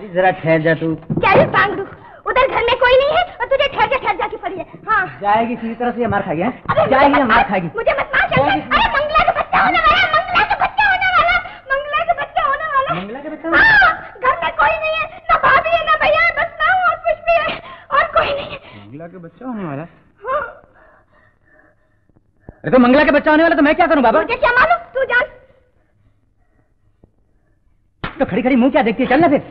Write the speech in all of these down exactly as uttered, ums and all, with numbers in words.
जरा ठहर जा तू। क्या ये टांग दूं? उधर घर में कोई नहीं है और तुझे ठहर जा ठहर जा की पड़ी है। हाँ जाएगी किसी तरह से, मार खाएगी। जाएगी मार खाएगी। मुझे मत मार शंकर। अरे मंगला का बच्चा होने वाला, मंगला का बच्चा होने वाला, मंगला का बच्चा होने वाला। मंगला का बच्चा? घर में कोई नहीं है, ना भाभी है ना भैया है, बस मैं हूँ और कुछ भी है और कोई नहीं है। मंगला के बच्चा होने वाला? अरे तो मंगला के बच्चा होने वाला तो मैं क्या करूं बाबा? मुझे क्या मालूम, तू जान। तो खड़ी खड़ी मुंह क्या देखती है, चल ना फिर।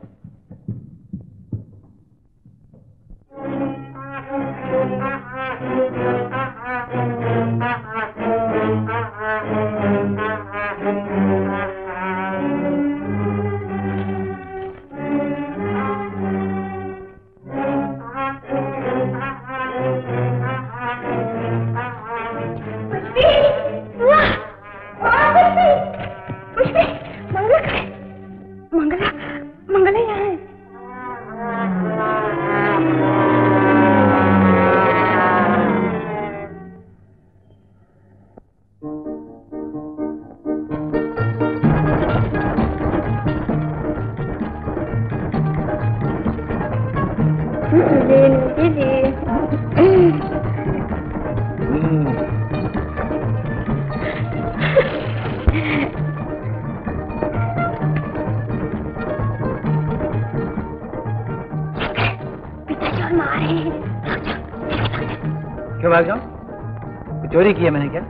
क्यों भाग जाऊं? चोरी की है मैंने क्या?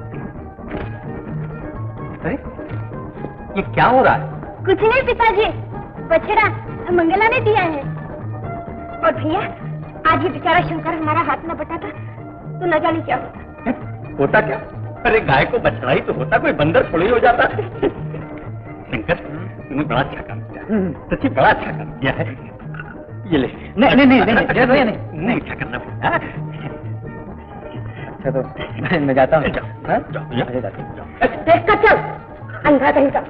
अरे ये क्या हो रहा है? कुछ नहीं पिताजी, बछड़ा मंगला ने दिया है। और भैया आज ये बेचारा शंकर हमारा हाथ न बटाता तो न जाने क्या होता। होता क्या? अरे गाय को बछड़ा ही तो होता, कोई बंदर थोड़ी हो जाता। शंकर तुमने बड़ा अच्छा काम किया, सच्ची बड़ा अच्छा काम किया है। ये ले। नहीं नहीं नहीं नहीं जय भैया नहीं नहीं अच्छा करना भैया। अच्छा तो मैं जाता हूँ। देख कर चल अंधा कहीं का।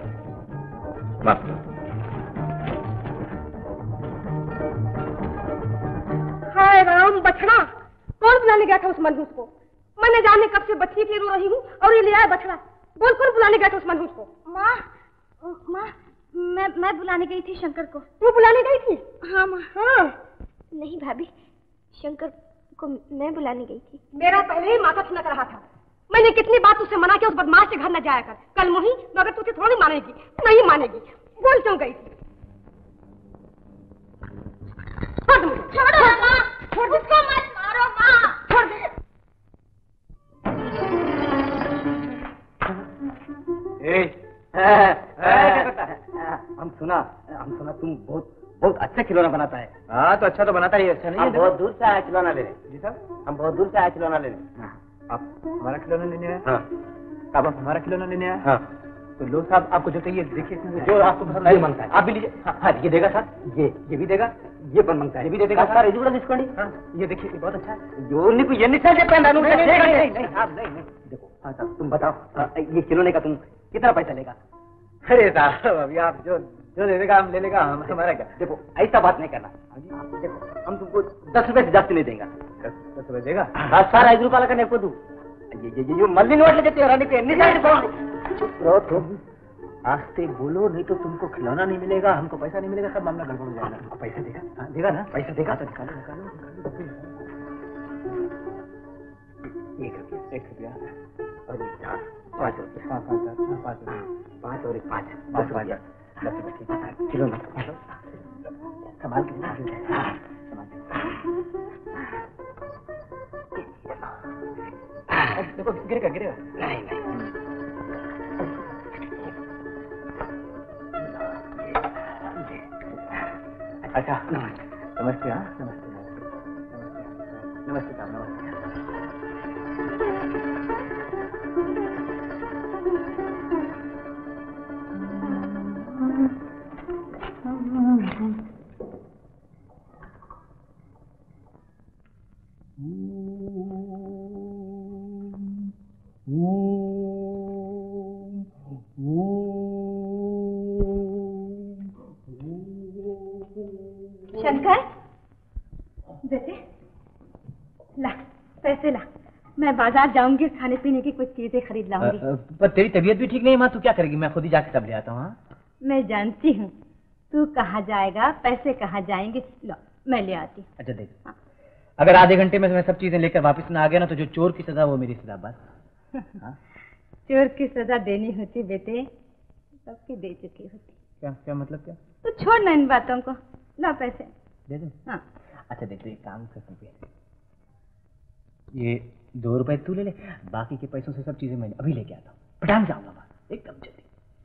हाय राम, बछड़ा कौन बुलाने गया था उस मनहूस को? मैंने जाने कब से बच्ची की रो रही हूँ और ये ले आया बछड़ा। बोल कौन बुलाने गया था उस मनहूस को? माँ माँ मैं मैं बुलाने गई थी शंकर को। तू बुलाने गई थी? हाँ माँ। हाँ नहीं भाभी, शंकर को मैं बुलाने गई थी। मेरा पहले ही माथा ठनक रहा था। मैंने कितनी बार तुझसे मना किया उस बदमाश के घर न जाया कर। कल मुही मगर तुझे थोड़ी मानेगी, नहीं मानेगी। बोल क्यों गई थी? छोड़ो माँ, उसको मत मारो माँ। छोड़ दे। हम सुना हम सुना तुम बहुत बहुत अच्छा खिलौना बनाता है। हाँ तो अच्छा तो बनाता ही, अच्छा नहीं है? बहुत दूर से आया खिलौना लेने। जी साहब, हम बहुत दूर से आया खिलौना लेने। आप हमारा खिलौना लेने आए? हाँ। अब आप हमारा खिलौना लेने आए? हाँ। तो लो साहब, आपको जो चाहिए देखिए, जो आपको पसंद है मांगता है आप भी लीजिए। हाँ ये देगा सर, ये ये भी देगा, ये पर मांगता है, ये भी दे देगा सर। इधर डिस्काउंट। हाँ ये देखिए, ये बहुत अच्छा है। जो नहीं कोई ये नहीं चाहिए पहन डालूं। नहीं नहीं नहीं नहीं आप नहीं नहीं देखो। हाँ साहब तुम बताओ, ये खिलौने का तुम कितना पैसा लेगा? अरे साहब अभी आप जो जो ले लेगा हम ले लेगा, हम हमारा क्या। देखो ऐसा बात नहीं करना। देखो हम तुमको दस रुपए से जास्ती नहीं देंगे। दस दस रुपए देगा? दस सारा एक रुपया लगा को दू। ये ये ये मल्ली नोट ले देते हो रानी पे नहीं साइड पर। तुम आस्ते बोलो नहीं तो तुमको खिलौना नहीं मिलेगा, हमको पैसा नहीं मिलेगा, सब मामला गड़बड़ हो जाएगा। हमको पैसा देगा? हाँ देगा ना, पैसा देगा तो निकालो निकालो निकालो। एक रुपया एक रुपया और पाँच रुपया। हाँ पाँच पाँच रुपया पाँच और एक पाँच दस रुपया। दस रुपये ठीक है, खिलौना संभाल के संभाल देखो गिरेगा गिरेगा नहीं नहीं। अच्छा नमस्ते। हाँ नमस्ते नमस्ते नमस्ते साहब नमस्ते। शंकर बेटे ला पैसे ला, मैं बाजार जाऊंगी, खाने पीने की कुछ चीजें खरीद लाऊंगी। पर तेरी तबीयत भी ठीक नहीं माँ, तू क्या करेगी? मैं खुद ही जाके सब ले आता हूँ। मैं जानती हूँ तू कहाँ जाएगा, पैसे कहाँ जाएंगे? लो मैं ले आती। अच्छा देख, हाँ। अगर आधे घंटे में मैं सब चीजें लेकर वापस ना आ गया ना तो जो चोर की सजा वो मेरी सजा बस। हाँ? चोर की सजा देनी होती बेटे, सबकी दे चुकी होती। क्या क्या मतलब क्या? तो छोड़ ना इन बातों को, ला पैसे दे दो। हाँ। अच्छा देख, एक काम करते हैं, ये दो रुपए तू ले ले, बाकी के पैसों से सब चीजें मैं अभी लेके आता हूँ। पटान जाऊंगा बस एकदम जल्दी।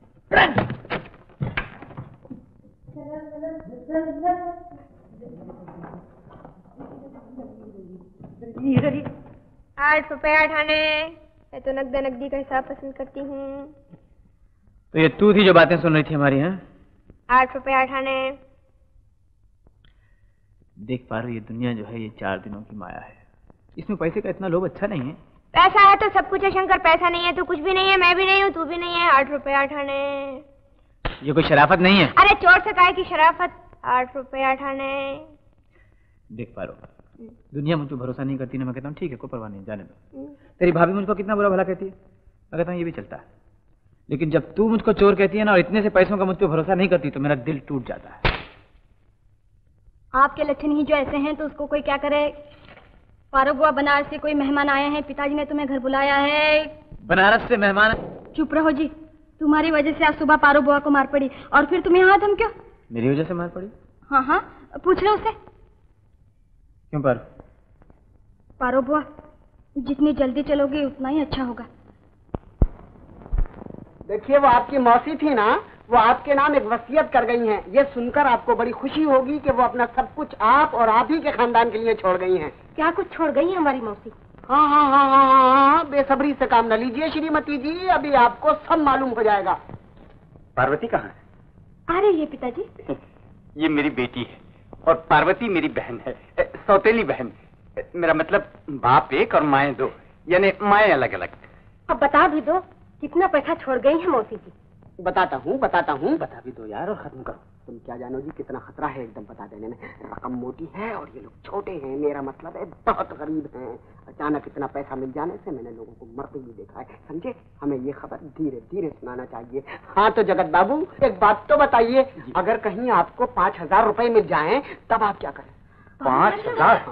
आठ रुपए अठाने। मैं तो नकद नकदी का हिसाब पसंद करती हूँ। तो ये तू थी जो बातें सुन रही थी हमारी? हैं? आठ रुपए अठाने। देख पा रही, ये दुनिया जो है ये चार दिनों की माया है, इसमें पैसे का इतना लोभ अच्छा नहीं है। पैसा है तो सब कुछ है शंकर, पैसा नहीं है तो कुछ भी नहीं है, मैं भी नहीं हूँ, तू भी नहीं है। आठ रुपए अठाने। ये कोई शराफत नहीं है। अरे चोर से काहे की शराफत। आठ रुपए अठाने। देख पा रहा, दुनिया मुझ पर भरोसा नहीं करती ना, मैं कहता हूँ ठीक है कोई परवाह नहीं, जाने दो। तेरी भाभी मुझको कितना बुरा भला कहती है, मैं कहता हूँ ये भी चलता है, लेकिन जब तू मुझको चोर कहती है ना और इतने से पैसों का मुझ पर भरोसा नहीं करती तो मेरा दिल टूट जाता है। आपके लक्षण ही जो ऐसे हैं तो उसको कोई क्या करे। पारो बुआ, बनारस से कोई मेहमान आए हैं, पिताजी ने तुम्हें घर बुलाया है। बनारस से मेहमान? चुप रहो जी, तुम्हारी वजह से आज सुबह पारो बुआ को मार पड़ी और फिर तुम यहाँ तुम क्यों? मेरी वजह से मार पड़ी? हाँ हाँ, पूछ लो उससे। क्यों पर? पारो बुआ, जितनी जल्दी चलोगे उतना ही अच्छा होगा। देखिए वो आपकी मौसी थी ना, वो आपके नाम एक वसीयत कर गई हैं। ये सुनकर आपको बड़ी खुशी होगी कि वो अपना सब कुछ आप और आप ही के खानदान के लिए छोड़ गई हैं। क्या कुछ छोड़ गई है हमारी मौसी? हाँ हाँ हाँ हाँ हाँ हाँ, बेसब्री से काम न लीजिए श्रीमती जी, अभी आपको सब मालूम हो जाएगा। पार्वती कहाँ है? आ रही है पिताजी। ये मेरी बेटी है और पार्वती मेरी बहन है, सौतेली बहन। मेरा मतलब बाप एक और माएँ दो, यानी माएँ अलग अलग। अब बता भी दो कितना पैसा छोड़ गई है मौसी जी। बताता हूँ बताता हूँ, बता भी दो यार और खत्म करो। तुम क्या जानो जी कितना खतरा है एकदम बता देने में। रकम मोटी है और ये लोग छोटे हैं, मेरा मतलब है बहुत गरीब हैं। अचानक इतना पैसा मिल जाने से मैंने लोगों को मरते ही देखा है, समझे। हमें ये खबर धीरे धीरे सुनाना चाहिए। हाँ तो जगत बाबू एक बात तो बताइए, अगर कहीं आपको पाँच हजार रुपए मिल जाए तब आप क्या करें? पाँच हजार?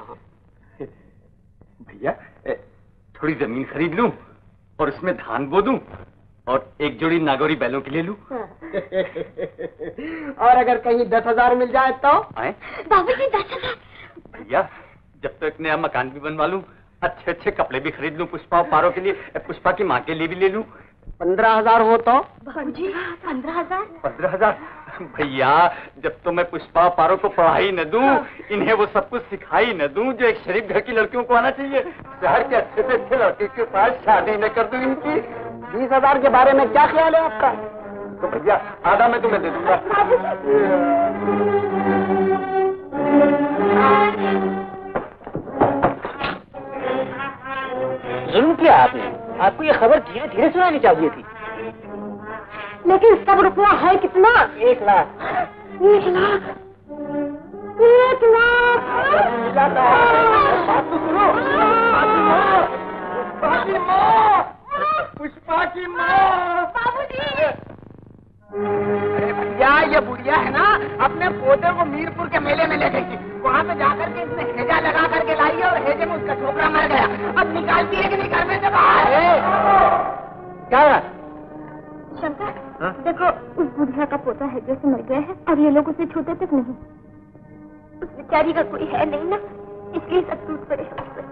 भैया थोड़ी जमीन खरीद लूं और उसमें धान बो दूं और एक जोड़ी नागौरी बैलों के लिए लूं। और अगर कहीं दस हजार मिल जाए तो? आए? बाबूजी दस हजार? भैया जब तो एक नया मकान भी बनवा लूं, अच्छे अच्छे कपड़े भी खरीद लूं पुष्पा और पारो के लिए, पुष्पा की माँ के लिए भी ले लूं। पंद्रह हजार हो तो? बाबूजी पंद्रह हजार? पंद्रह हजार? भैया जब तो मैं पुष्पा और पारो को पढ़ाई न दूं, इन्हें वो सब कुछ सिखाई न दूं जो एक शरीफ घर की लड़कियों को आना चाहिए, शहर के अच्छे से अच्छे लड़के के पास शादी न कर दूं इनकी। बीस हजार के बारे में क्या ख्याल है आपका? तो भैया आधा मैं तुम्हें दे दूंगा। जुल्म किया आपने, आपको ये खबर धीरे धीरे सुनानी चाहिए थी। लेकिन सब रुपया है कितना? एक लाख। एक लाख? एक लाख? बात तो सुनो। पुष्पा की माँ, पुष्पा की माँ। बाबूजी अरे भैया ये बुढ़िया है ना, अपने पोते को मीरपुर के मेले में ले गई थी, वहाँ पे जाकर के इसने हेजा लगा करके लाई और हेजे में उसका छोकरा मर गया। अब निकालती है कि नहीं घर में से बाहर? क्या हुआ? शंकर हा? देखो उस बुढ़िया का पोता है जैसे मर गया है और ये लोग उसे छूते तक नहीं। उस बेचारी का कोई है नहीं ना, इसलिए सब टूट पड़े हैं उस पर।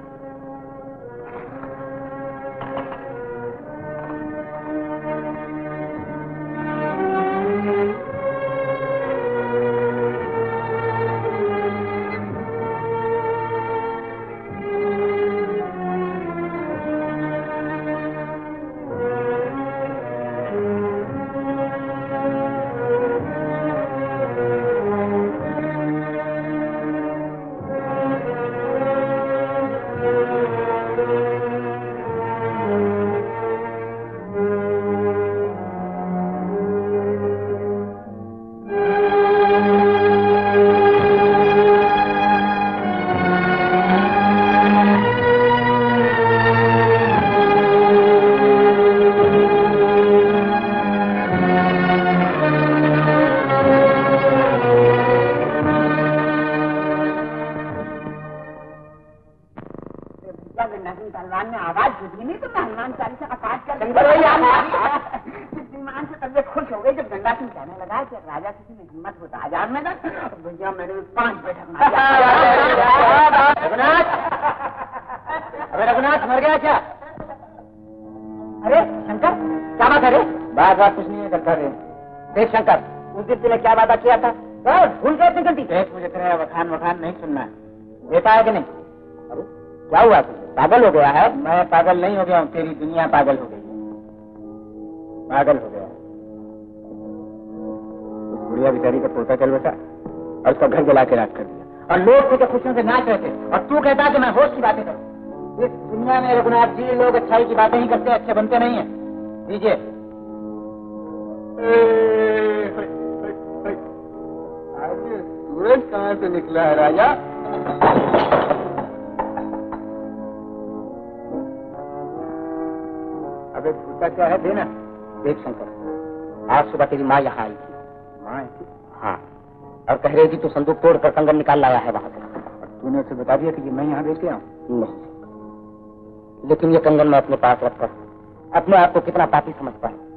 भगवान ने आवाज बुझी नहीं तो मैं हनुमान चालीसा का पाठ कर ईमान से तबियत खुश हो गई जब गंगा सिंह कहने लगा कि राजा किसी में हिम्मत होता हजार में दस भैया मेरे पांच बैठक रघुनाथ, अरे रघुनाथ मर गया क्या? अरे शंकर क्या बात है रे? बात बात कुछ नहीं है करता रे। देख शंकर, उस दिन तूने क्या वादा किया था? भूल गए इतनी जल्दी? देख मुझे तेरा वखान वखान नहीं सुनना है, देता है कि नहीं? अरे क्या हुआ तुझे? पागल हो गया है? मैं पागल नहीं हो गया हूँ, तेरी दुनिया पागल हो गई है, पागल हो गया। उस बुढ़िया बेचारी का पोता चल बसा और उसका घर जला के राख कर दिया और लोग तुझे खुशियों से नाच रहे थे और तू कहता कि मैं होश की बातें करूँ। इस दुनिया में रघुनाथ जी लोग अच्छाई की बातें ही करते, अच्छे बनते नहीं है। दीजिए। सूरज कहाँ से निकला है राजा? अबे भूता क्या है, देना। देख शंकर, आज सुबह तेरी माँ यहाँ आई थी। माँ आई थी? हाँ, और कह रही थी तू संदूक तोड़ कर कंगन निकाल लाया है वहां से। और तूने उसे बता दिया कि मैं यहाँ बेच के आऊँ? नहीं, लेकिन ये कंगन मैं अपने पास रखकर अपने आप को कितना पापी समझता हूँ।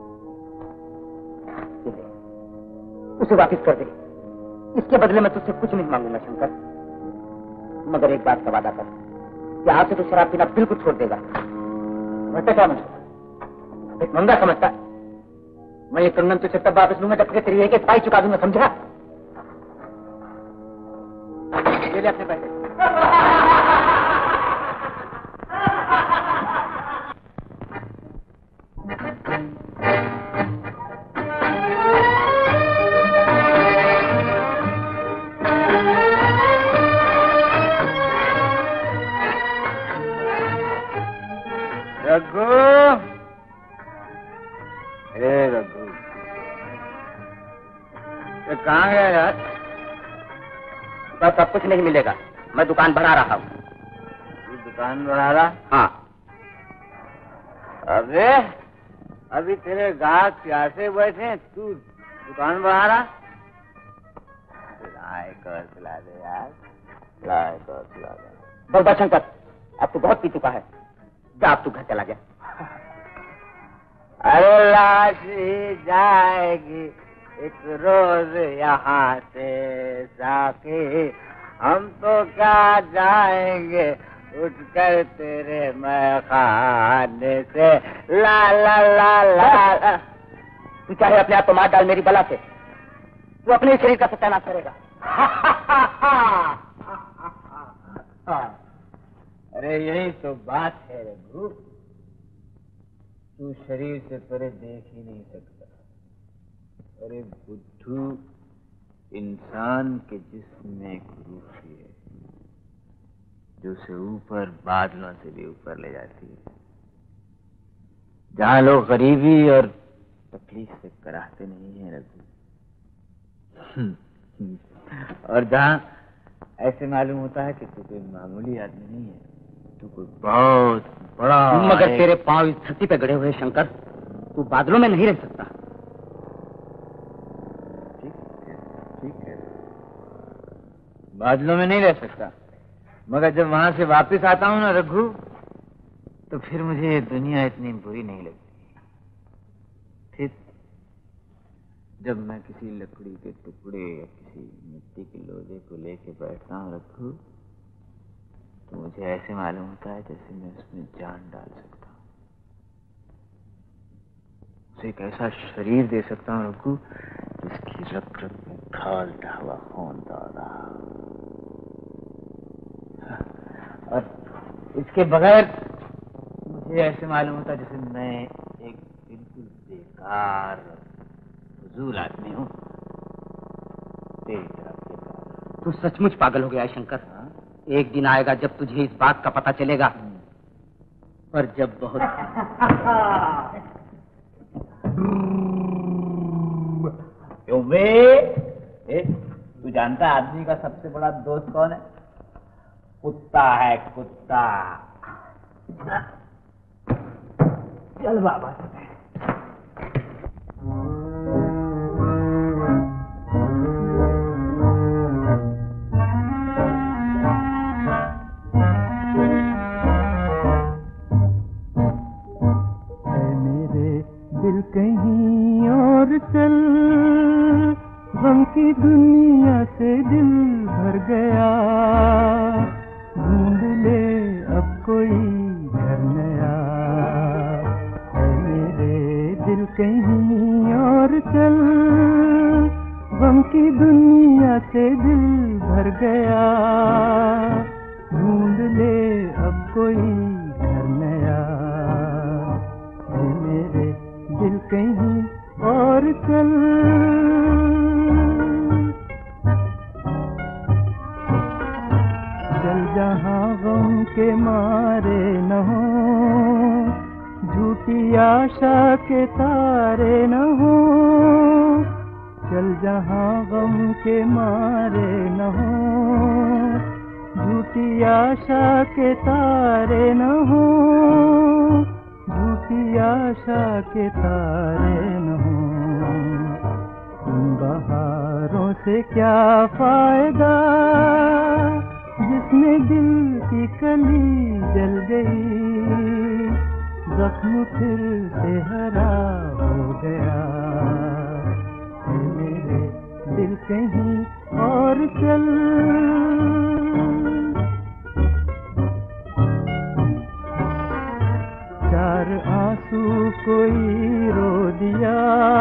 उसे वापिस कर दे, इसके बदले में तुझसे कुछ नहीं मांगूंगा शंकर, मगर एक बात का वादा कर कि आज से तू शराब पीना बिल्कुल छोड़ देगा। वैसे क्या मुझे एक मंगा समझता? मैं ये कंगन तुझसे तब वापस लूंगा जब तेरी एक पाई चुका दूंगा, समझा? ले ले अपने पैसे। रघु, हे रघु, ये कहाँ गया यार? बस अब कुछ नहीं मिलेगा, मैं दुकान बढ़ा रहा हूँ। तू दुकान बढ़ा रहा? हाँ। अबे अभी तेरे गाहक प्यासे बैठे हैं, तू दुकान बढ़ा रहा? लाए कर पिला दे यार, लाए कर पिला दे। बस बस शंकर, अब तू बहुत पी चुका है, जा अब तू घर चला गया। अरे लाश ही जाएगी एक रोज यहाँ से जाके, हम तो क्या जाएंगे उठकर तेरे मैखाने से। ला ला ला ला, ला। तू चाहे अपने आप को मार डाल मेरी बला से, तू अपने शरीर का सत्यानाश करेगा। अरे यही तो बात है रघु, तू शरीर से परे देख ही नहीं सकता। अरे बुद्धू, इंसान के जिस्म में एक रूह है जो उसे ऊपर बादलों से भी ऊपर ले जाती है, जहाँ लोग गरीबी और तकलीफ से कराहते नहीं है रघु, और जहाँ ऐसे मालूम होता है कि तू कोई मामूली आदमी नहीं है, तू कोई बहुत बड़ा। मगर तेरे पांव इस धरती पे गड़े हुए शंकर, तू बादलों में नहीं रह सकता। ठीक है, ठीक है, बादलों में नहीं रह सकता, मगर जब वहां से वापस आता हूँ ना रघु, तो फिर मुझे ये दुनिया इतनी बुरी नहीं लगती। फिर जब मैं किसी लकड़ी के टुकड़े या किसी मिट्टी के लोहे को लेके बैठता हूँ रघु, तो मुझे ऐसे मालूम होता है जैसे मैं उसमें जान डाल सकता हूँ, उसे एक ऐसा शरीर दे सकता हूँ रघु जिसकी रग रग में खौलता हुआ खून दौड़ रहा, और इसके बगैर मुझे ऐसे मालूम होता जैसे मैं एक बिल्कुल बेकार फजूल आदमी हूँ, तेरी तरफ बेकार। तू सचमुच पागल हो गया है शंकर। एक दिन आएगा जब तुझे इस बात का पता चलेगा, पर जब बहुत क्यों बे? ए, तू जानता है आदमी का सबसे बड़ा दोस्त कौन है? कुत्ता है, कुत्ता। चल बाबा। गम की दुनिया से दिल भर गया, ढूंढ ले अब कोई घर नया। ऐ मेरे दिल कहीं और चल, गम की दुनिया से दिल भर गया, ढूंढ ले अब कोई घर नया। ऐ मेरे दिल कहीं और चल। चल जहाँ गम के मारे न हो, झूठी आशा के तारे न हो। चल जहाँ गम के मारे न हो, झूठी आशा के तारे न हो। झूठी आशा के तारे न हो। इन बहारों से क्या फायदा, जिसमें दिल की कली जल गई, जख्म फिर से हरा हो गया। मेरे दिल कहीं और चल। चार आंसू कोई रो दिया,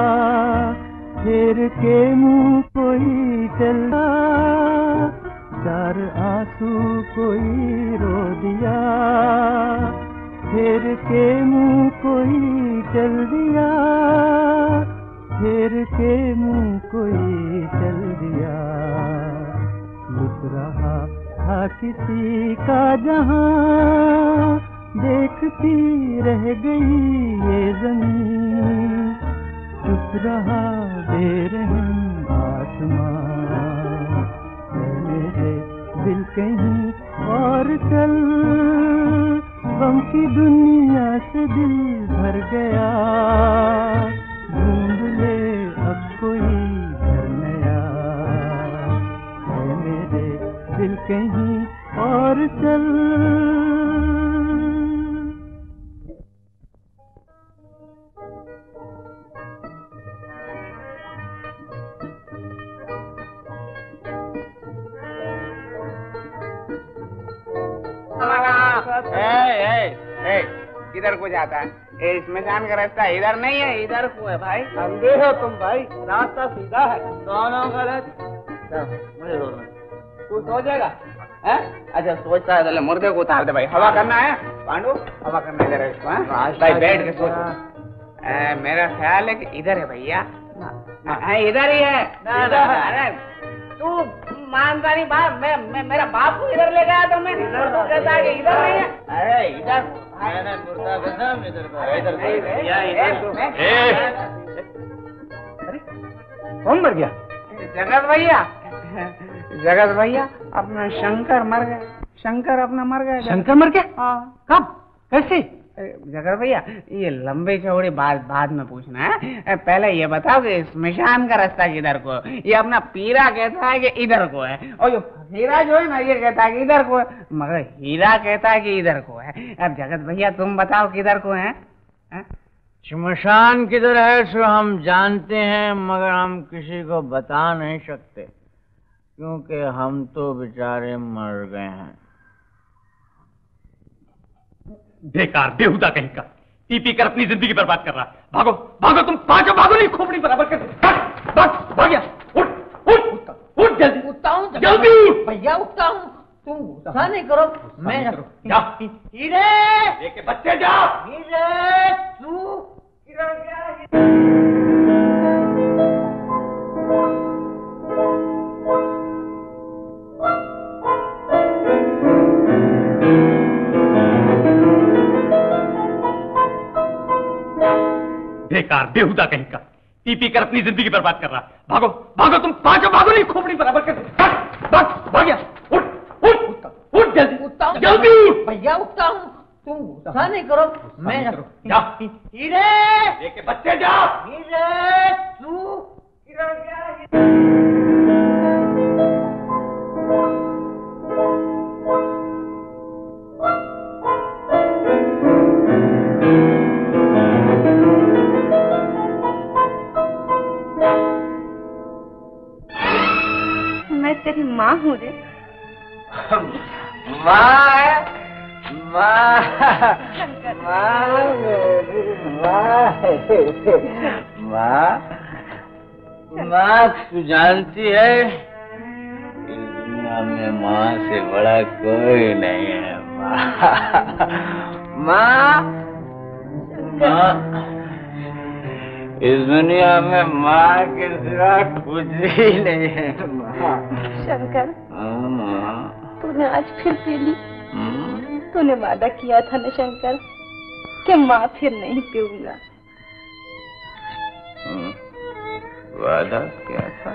फेर के मुंह कोई चला। चार आंसू कोई रो दिया, फेर के मुंह कोई चल दिया। फेर के मुंह कोई चल दिया। लुट रहा था किसी का जहां, देखती रह गई ये जमीन। चुप रहा बेरहम आसमां। मेरे दिल कहीं और चल, गम की दुनिया से दिल भर गया, ढूंढ ले अब कोई घर नया। मेरे दिल कहीं और चल। किधर को जाता है? ए, स्मशान का रास्ता इधर नहीं है, इधर को है भाई। अंधे हो तुम भाई, रास्ता सीधा है। दोनों गलत। मुझे रोना तू सो जाएगा? है? अच्छा सोचता है तो मुर्दे को उतार दे भाई। हवा करना है पांडु, हवा करना इधर है इसको। भाई बैठ के सोच। मेरा ख्याल है कि इधर है भैया। इधर ही है। अरे तू मानता नहीं बाप, मैं, मैं मेरा बाप को इधर ले गया तो मैं इधर तो कहता है कि इधर नहीं है। अरे इधर मैंने मुर्दा कसम इधर कौन मर गया? जगत भैया। जगत भैया अपना शंकर मर गए। शंकर अपना मर गए। शंकर मर गया? हाँ। कब? कैसे? जगत भैया ये लंबी चौड़ी बात बाद में पूछना है, पहले ये बताओ कि स्मशान का रास्ता किधर को है? ये अपना पीरा कहता है कि इधर को है, और ये हीरा जो है ना ये कहता है कि इधर को है, मगर हीरा कहता है कि इधर को है। अब जगत भैया तुम बताओ किधर को है? श्मशान किधर है सो हम जानते हैं, मगर हम किसी को बता नहीं सकते, क्योंकि हम तो बेचारे मर गए हैं। बेकार बेहुदा कहीं का, पी पी कर अपनी जिंदगी बर्बाद कर रहा। भागो भागो तुम, पांचों भागो, नहीं खोपड़ी बराबर कर। भाग भाग भाग गया। उठ उठ उठ जल्दी। उठता हूँ जल्दी भैया, उठता हूँ। तुम गुस्सा नहीं करो। मैं जा हीरे लेके बच्चे जा। हीरे तू किधर गया? बेकार बेहुदा कहीं का, पी पी कर अपनी जिंदगी बर्बाद कर रहा। भागो भागो तुम, पांचों भागो, नहीं खोपड़ी बराबर कर। भाग भाग भाग गया। उठ उठ उठ जल्दी। उठता हूँ जल्दी भैया, उठता हूँ। तुम गुस्सा नहीं करो। मैं जा हीरे लेके बच्चे जा। हीरे तू किधर गया? मैं तेरी माँ हूँ रे। माँ माँ माँ माँ माँ तू जानती है इस दुनिया में माँ से बड़ा कोई नहीं है। माँ माँ इस दुनिया में माँ के सिवा कुछ ही नहीं है। माँ शंकर, माँ तूने आज फिर पी ली। तूने वादा किया था ना शंकर कि माँ फिर नहीं पीऊंगा। वादा क्या था?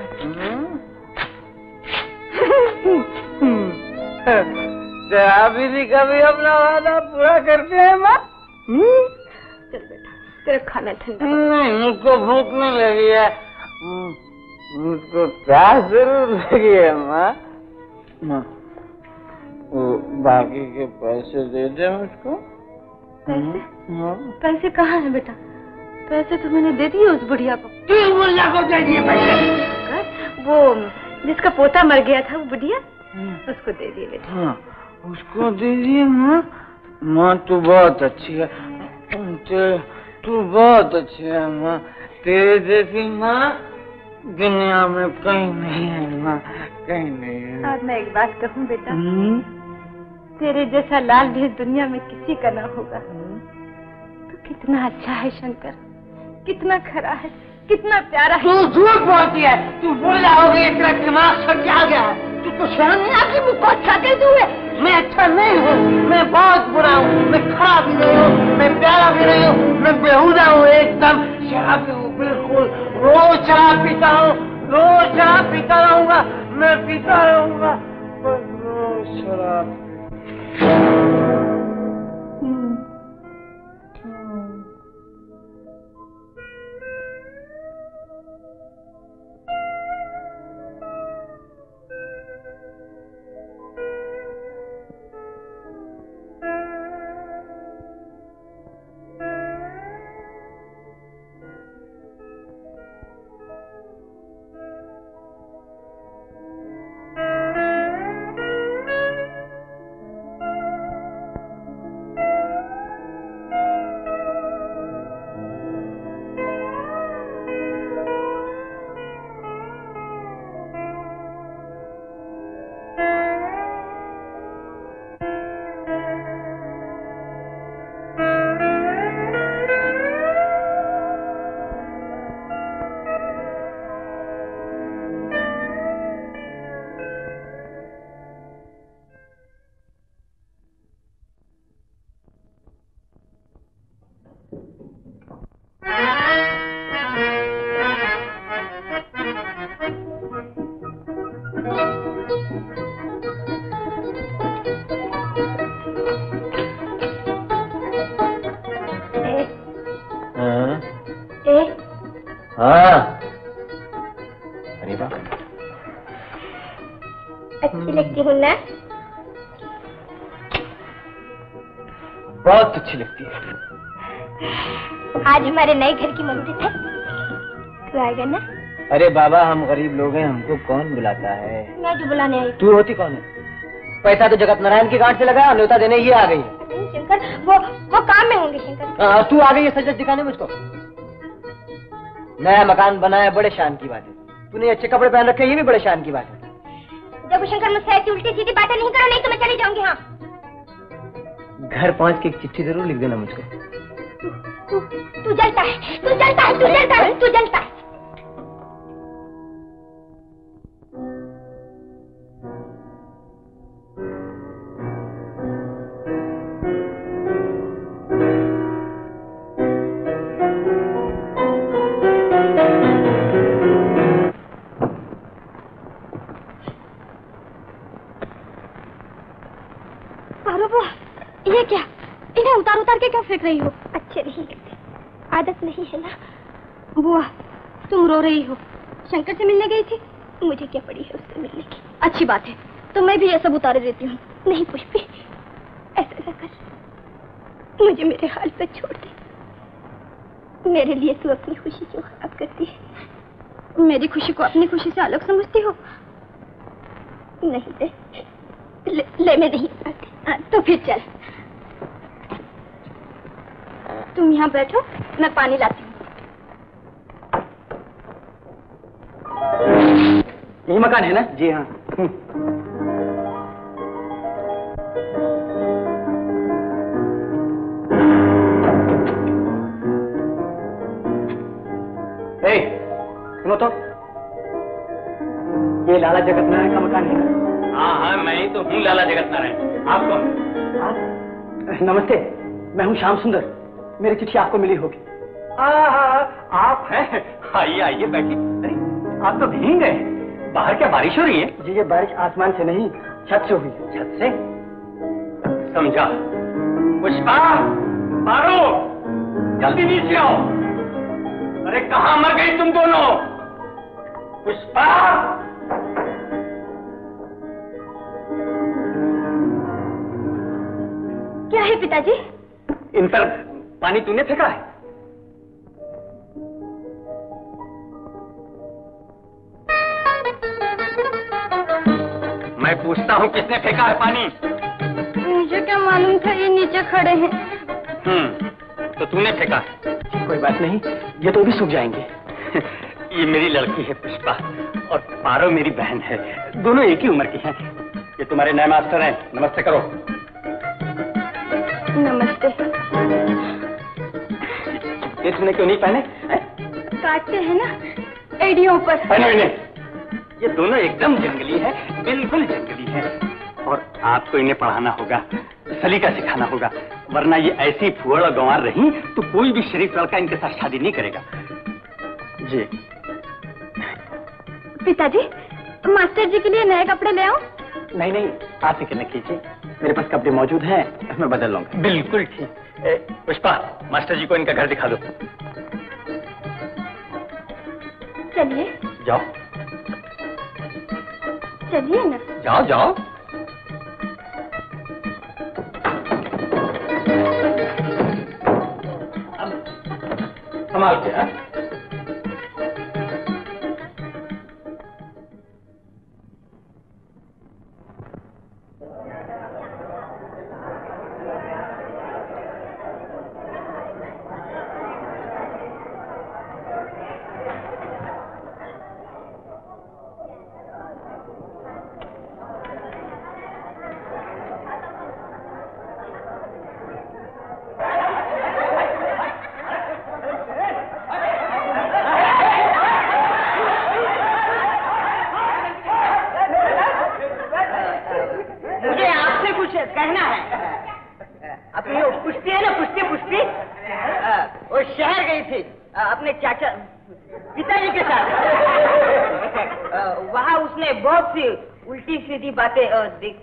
अभी भी कभी अपना वादा पूरा करते हैं माँ? चल बेटा, तेरा खाना ठंडा। नहीं, मुझको भूख नहीं लगी है। मुझको प्यास जरूर लगी है माँ। माँ वो बाकी के पैसे दे दे मुझको। पैसे? पैसे कहाँ हैं बेटा? पैसे तो मैंने दे दिए उस बुढ़िया को। किस बुढ़िया को दे दिए पैसे? वो जिसका पोता मर गया था, वो बुढ़िया, उसको दे दिए बेटा। हाँ, उसको दे दिए माँ। माँ तू बहुत अच्छी है, तू बहुत अच्छी है माँ। तेरे जैसी माँ दुनिया में कहीं नहीं है माँ, कहीं नहीं है। अब मैं एक बात कहूँ बेटा, तेरे जैसा लाल भी दुनिया में किसी का ना होगा। तो कितना अच्छा है शंकर, कितना खरा है, कितना प्यारा है। तू झूठ बोलती है, तू बोला होगी, तेरा दिमाग सट आ गया है। तुझको शर्म नहीं आती मुझको अच्छा कहते हुए? मैं अच्छा नहीं हूँ, मैं बहुत बुरा हूँ, मैं खराब भी नहीं हूँ, मैं प्यारा भी नहीं हूँ, मैं बेहुदा हूँ, एकदम शराबी हूँ, बिल्कुल। रोज शराब पीता हूँ, रोज शराब पीता रहूंगा, मैं पीता रहूंगा, बस रोज शराब। अच्छी लगती हूँ ना? बहुत अच्छी लगती है। आज हमारे नए घर की मुहूर्त है, तू आएगा ना? अरे बाबा, हम गरीब लोग हैं, हमको कौन बुलाता है? मैं जो बुलाने आई। तू होती कौन है? पैसा तो जगत नारायण की गांठ से लगा, न्योता देने ये आ गई है। नहीं शंकर, वो वो काम में होंगे शंकर। आ, तू आ गई है सजत दिखाने मुझको। नया मकान बनाया, बड़े शान की बात है। तूने अच्छे कपड़े पहन रखे, ये भी बड़े शान की बात है। जब शंकर मुझसे ऐसी उल्टी सीधी बातें नहीं करो, नहीं तो मैं चली जाऊंगी। हाँ, घर पहुंच के एक चिट्ठी जरूर लिख देना मुझको। तू तू जलता है, तू जलता है, तू जलता है, तू जलता है। ये क्या, इन्हें उतार उतार के क्यों फेंक रही हो? अच्छे नहीं लगते, आदत नहीं है ना। बुआ, तुम रो रही हो। शंकर से मिलने गई थी, मुझे क्या पड़ी है उससे मिलने की। अच्छी बात है, तो मैं भी ये सब उतारे देती हूँ। नहीं पुष्पी, ऐसा न कर, मुझे मेरे हाल पे छोड़ दे। मेरे लिए तू अपनी खुशी क्यों खराब करती है? मेरी खुशी को अपनी खुशी से अलग समझती हो? नहीं दे, ले, ले मैं नहीं आती। तो फिर चल, तुम यहाँ बैठो, मैं पानी लाती हूँ। यही मकान है ना? जी हाँ। ए, सुनो तो, ये लाला जगत नारायण का मकान है ना? हाँ हाँ, मैं ही तो हूँ लाला जगत नारायण। आप कौन? आप? नमस्ते, मैं हूँ श्याम सुंदर। मेरी चिट्ठी आपको मिली होगी। आप हैं? आइए आइए बैठिए। अरे आप तो भीग गए, बाहर क्या बारिश हो रही है? जी, ये बारिश आसमान से नहीं, छत से हुई है। छत से? समझा। पुष्पा, पारो, जल्दी नीचे आओ। अरे कहाँ मर गई तुम दोनों? पुष्पा! क्या है पिताजी? इन पर पानी तूने फेंका है? मैं पूछता हूँ किसने फेंका है पानी? मुझे क्या मालूम था ये नीचे खड़े हैं। हम्म, तो तूने फेंका है? कोई बात नहीं, ये तो भी सूख जाएंगे। ये मेरी लड़की है पुष्पा, और पारो मेरी बहन है। दोनों एक ही उम्र की हैं। ये तुम्हारे नए मास्टर हैं, नमस्ते करो। नमस्ते। ये तुमने क्यों नहीं पहने? काटते हैं ना एडियों पर। पहने इन्हें। ये दोनों एकदम जंगली है, बिल्कुल जंगली है। और आपको इन्हें पढ़ाना होगा, सलीका सिखाना होगा, वरना ये ऐसी फुअड़ और गंवार रही तो कोई भी शरीफ लड़का इनके साथ शादी नहीं करेगा। जी पिताजी, मास्टर जी के लिए नए कपड़े ले आओ? नहीं नहीं, आप फिक्र न कीजिए, मेरे पास कपड़े मौजूद हैं, मैं बदल लूंगा। बिल्कुल ठीक। पुष्पा, मास्टर जी को इनका घर दिखा दो। चलिए। जाओ। चलिए ना। जाओ जाओ। संभाल के। उल्टी सीधी बातें देख।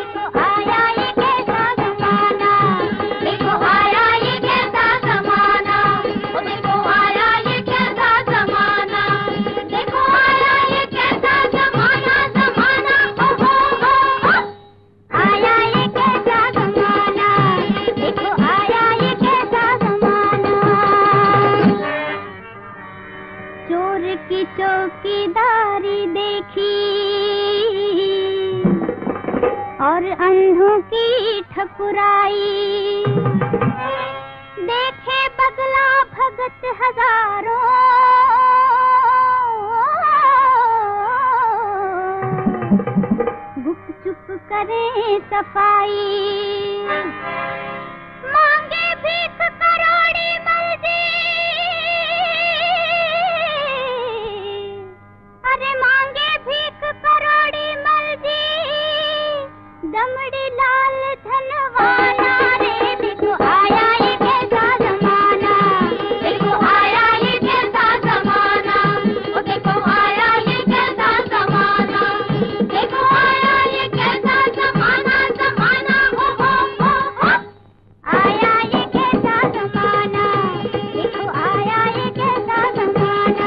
आया ये कैसा जमाना, देखो आया ये कैसा जमाना। चौकीदारी देखी और अंधों की ठकुराई, देखे बगला भगत हजारों, गुप चुप करे सफाई, मांगे भीख करोड़ी मर्जी, अरे मांगे भीख करोड़ी मर्जी, दमड़ी लाल धनवाना रे, देखो आया ये कैसा जमाना, देखो आया ये कैसा जमाना, ओ देखो आया ये कैसा जमाना, देखो आया ये कैसा जमाना, जमाना हो हो हो हो, आया ये कैसा जमाना, देखो आया ये कैसा जमाना।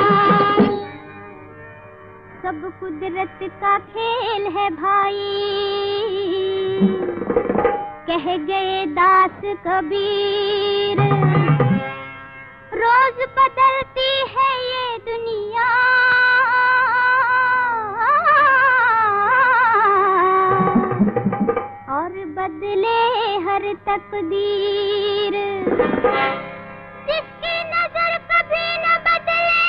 सब कुदरत का खेल है भाई, कह गए दास कबीर, रोज बदलती है ये दुनिया, और बदले हर तकदीर, जिसकी नजर कभी न बदले,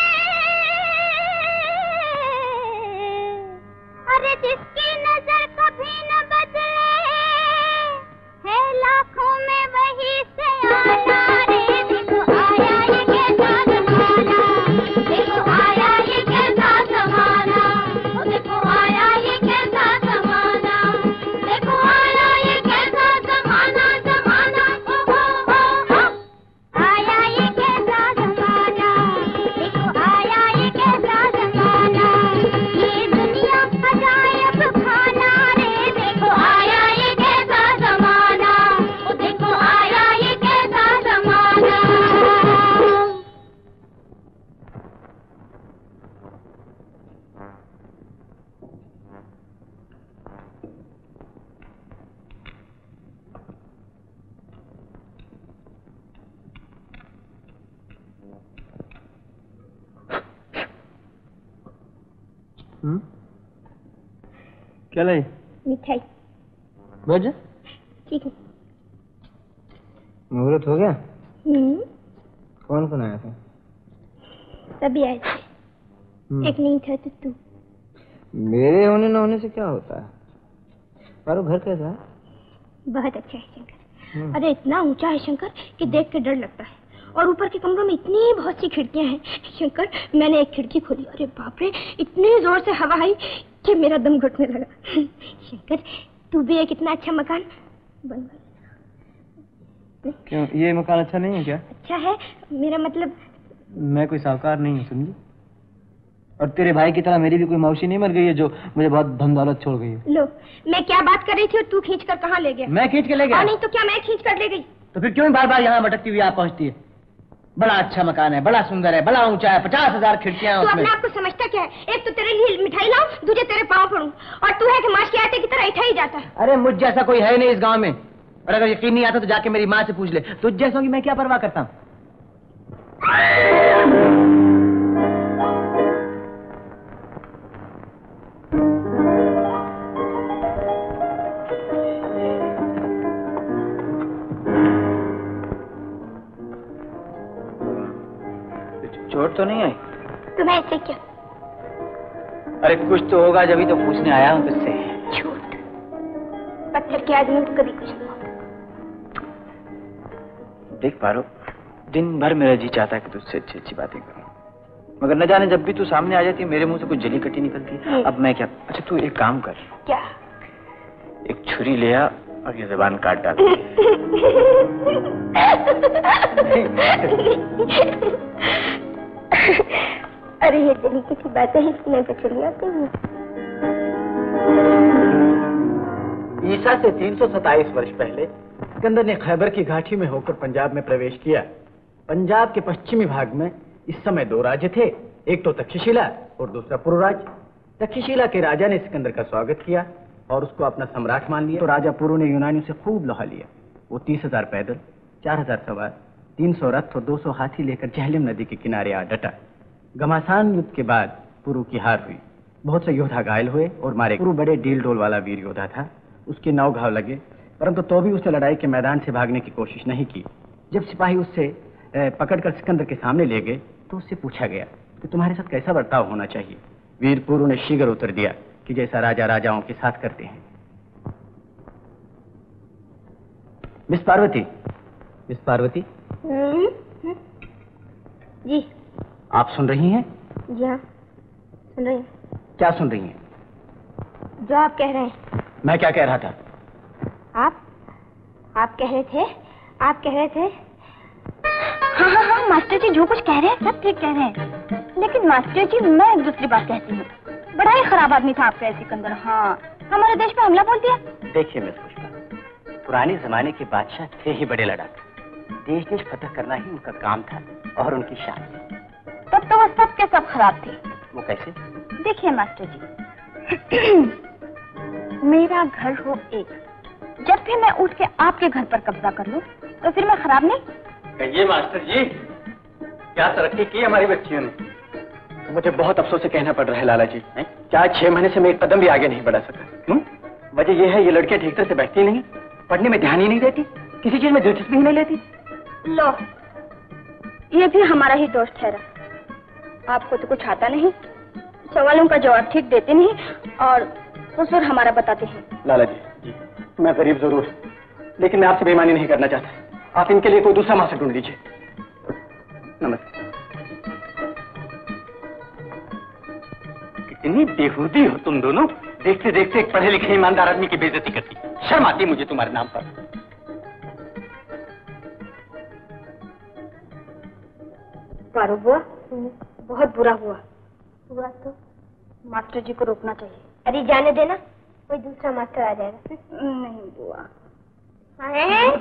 अरे जिसकी नजर कभी न बदले, है लाखों में वही से आना रे, देखो आया ये कैसा जमाना, देखो आया ये कैसा जमाना, ओ देखो आया ये कैसा जमाना, देखो आया ये कैसा जमाना, जमाना हो हो हो हो, आया ये कैसा जमाना, देखो आया ये कैसा जमाना, ये दुनिया अजायब खाना रे, देखो आया ये कैसा जमाना, ओ देखो आया ये कैसा जमाना। हम्म? क्या लाई? मिठाई। बज ठीक है। मुहूर्त हो गया? हम्म, कौन कौन आया था? तभी आए थे। हम्म। एक नहीं था तो तू। मेरे होने न होने से क्या होता है? पारो घर कैसा है? बहुत अच्छा है शंकर। हम्म। अरे इतना ऊंचा है शंकर कि देख के डर लगता है, और ऊपर के कमरों में इतनी बहुत सी खिड़कियां हैं शंकर। मैंने एक खिड़की खोली, अरे बाप रे, इतनी जोर से हवा आई कि मेरा दम घुटने लगा। शंकर तू भी एक इतना अच्छा मकान बनवा। क्यों, ये मकान अच्छा नहीं है क्या? अच्छा है, मेरा मतलब मैं कोई साहूकार नहीं हूँ समझी, और तेरे भाई की तरह मेरी भी कोई मौसी नहीं मर गई है जो मुझे बहुत धन दौलत छोड़ गई है। लो, मैं क्या बात कर रही थी और तू खींच कर कहाँ ले गया? मैं खींच के ले गया? और नहीं तो क्या, मैं खींच कर ले गई। तो फिर क्यों बार बार यहाँ भटकती हुई आप पहुँचती है? बड़ा अच्छा मकान है, बड़ा सुंदर है, बड़ा ऊंचा है, पचास हजार खिड़कियां हैं उसमें। तू अपने आप को समझता क्या है? एक तो तेरे लिए मिठाई लाऊं, दूसरे तेरे पाँव पड़ूं, और तू है कि माश के आटे की तरह ऐठा ही जाता है। अरे मुझ जैसा कोई है नहीं इस गांव में, और अगर यकीन नहीं आता तो जाके मेरी माँ से पूछ ले। तुझ जैसों की मैं क्या परवाह करता हूँ? चोट तो नहीं आई? तुम्हें ऐसे क्या? अरे कुछ तो होगा, जब ही तो पूछने आया हूँ तुझसे। झूठ, पत्थर के आदमी तो कभी कुछ नहीं होता। देख पारो, दिन भर मेरा जी चाहता है कि तुझसे अच्छी अच्छी बातें करूं, मगर न जाने जब भी तू सामने आ जाती है मेरे मुंह से कुछ जली कटी निकलती है। अब मैं क्या? अच्छा तू एक काम कर। क्या? एक छुरी ले आ और ये जुबान काट डाल। अरे ये जली किसी बातें ही सुना तो चली आती हूँ। ईसा से तीन सौ सताईस वर्ष पहले सिकंदर ने खैबर की घाटी में होकर पंजाब में प्रवेश किया। पंजाब के पश्चिमी भाग में इस समय दो राज्य थे, एक तो तक्षशिला और दूसरा पुरु राज्य। तक्षशिला के राजा ने सिकंदर का स्वागत किया और उसको अपना सम्राट मान लिया। तो राजा पुरु ने यूनानियों से खूब लोहा लिया। वो तीस हजार पैदल, चार हजार सवार, तीन सौ रथ और दो सौ हाथी लेकर झेलम नदी के किनारे आ डटा। घमासान युद्ध के बाद पुरु की हार हुई। बहुत से योद्धा घायल हुए और मारे। पुरु बड़े डील डोल वाला वीर योद्धा था। उसके नौ घाव लगे, परंतु तो भी उसने लड़ाई के मैदान से भागने की कोशिश नहीं की। जब सिपाही उससे पकड़कर सिकंदर के सामने ले गए तो उससे पूछा गया कि तुम्हारे साथ कैसा बर्ताव होना चाहिए। वीर पुरु ने शीघ्र उत्तर दिया कि जैसा राजा राजाओं के साथ करते हैं। Miss Parvati, miss Parvati ji. आप सुन रही हैं? जी हाँ, सुन रही हूँ। क्या सुन रही हैं? जो आप कह रहे हैं। मैं क्या कह रहा था? आप आप कह रहे थे आप कह रहे थे हाँ हाँ हाँ मास्टर जी जो कुछ कह रहे हैं सब ठीक कह रहे हैं, लेकिन मास्टर जी मैं एक दूसरी बात कहती हूँ। बड़ा ही खराब आदमी था आपका सिकंदर। हाँ, हमारे देश पे हमला बोल दिया। देखिए मिस पुष्पा, पुराने जमाने के बादशाह थे ही बड़े लड़ाके। देश देश फतह करना ही उनका काम था और उनकी शान थी। तब तो वो सब के सब खराब थे। वो कैसे? देखिए मास्टर जी, मेरा घर हो एक, जब भी मैं उठ के आपके घर पर कब्जा कर लूं तो फिर मैं खराब नहीं? कहिए मास्टर जी, क्या तरक्की की हमारी बच्चियों ने? मुझे बहुत अफसोस से कहना पड़ रहा है लाला जी, क्या छह महीने से मैं एक कदम भी आगे नहीं बढ़ा सका। क्यों? वजह यह है ये लड़कियां ठीक तरह से बैठती नहीं, पढ़ने में ध्यान ही नहीं देती, किसी चीज में दिलचस्पी ही नहीं लेती। लो, ये भी हमारा ही दोष ठहरा। आपको तो कुछ आता नहीं, सवालों का जवाब ठीक देते नहीं और कसूर हमारा बताते हैं। लाला जी, जी मैं गरीब जरूर, लेकिन मैं आपसे बेईमानी नहीं करना चाहता। आप इनके लिए कोई दूसरा मास्टर ढूंढ लीजिए। नमस्ते। कितनी बेहूदी हो तुम दोनों, देखते देखते एक पढ़े लिखे ईमानदार आदमी की बेइज्जती करती। शर्म आती है मुझे तुम्हारे नाम पर। पारो बुआ, बहुत बुरा हुआ। हुआ तो मास्टर जी को रोकना चाहिए। अरे जाने देना, कोई दूसरा मास्टर आ जाएगा। नहीं बुआ। है?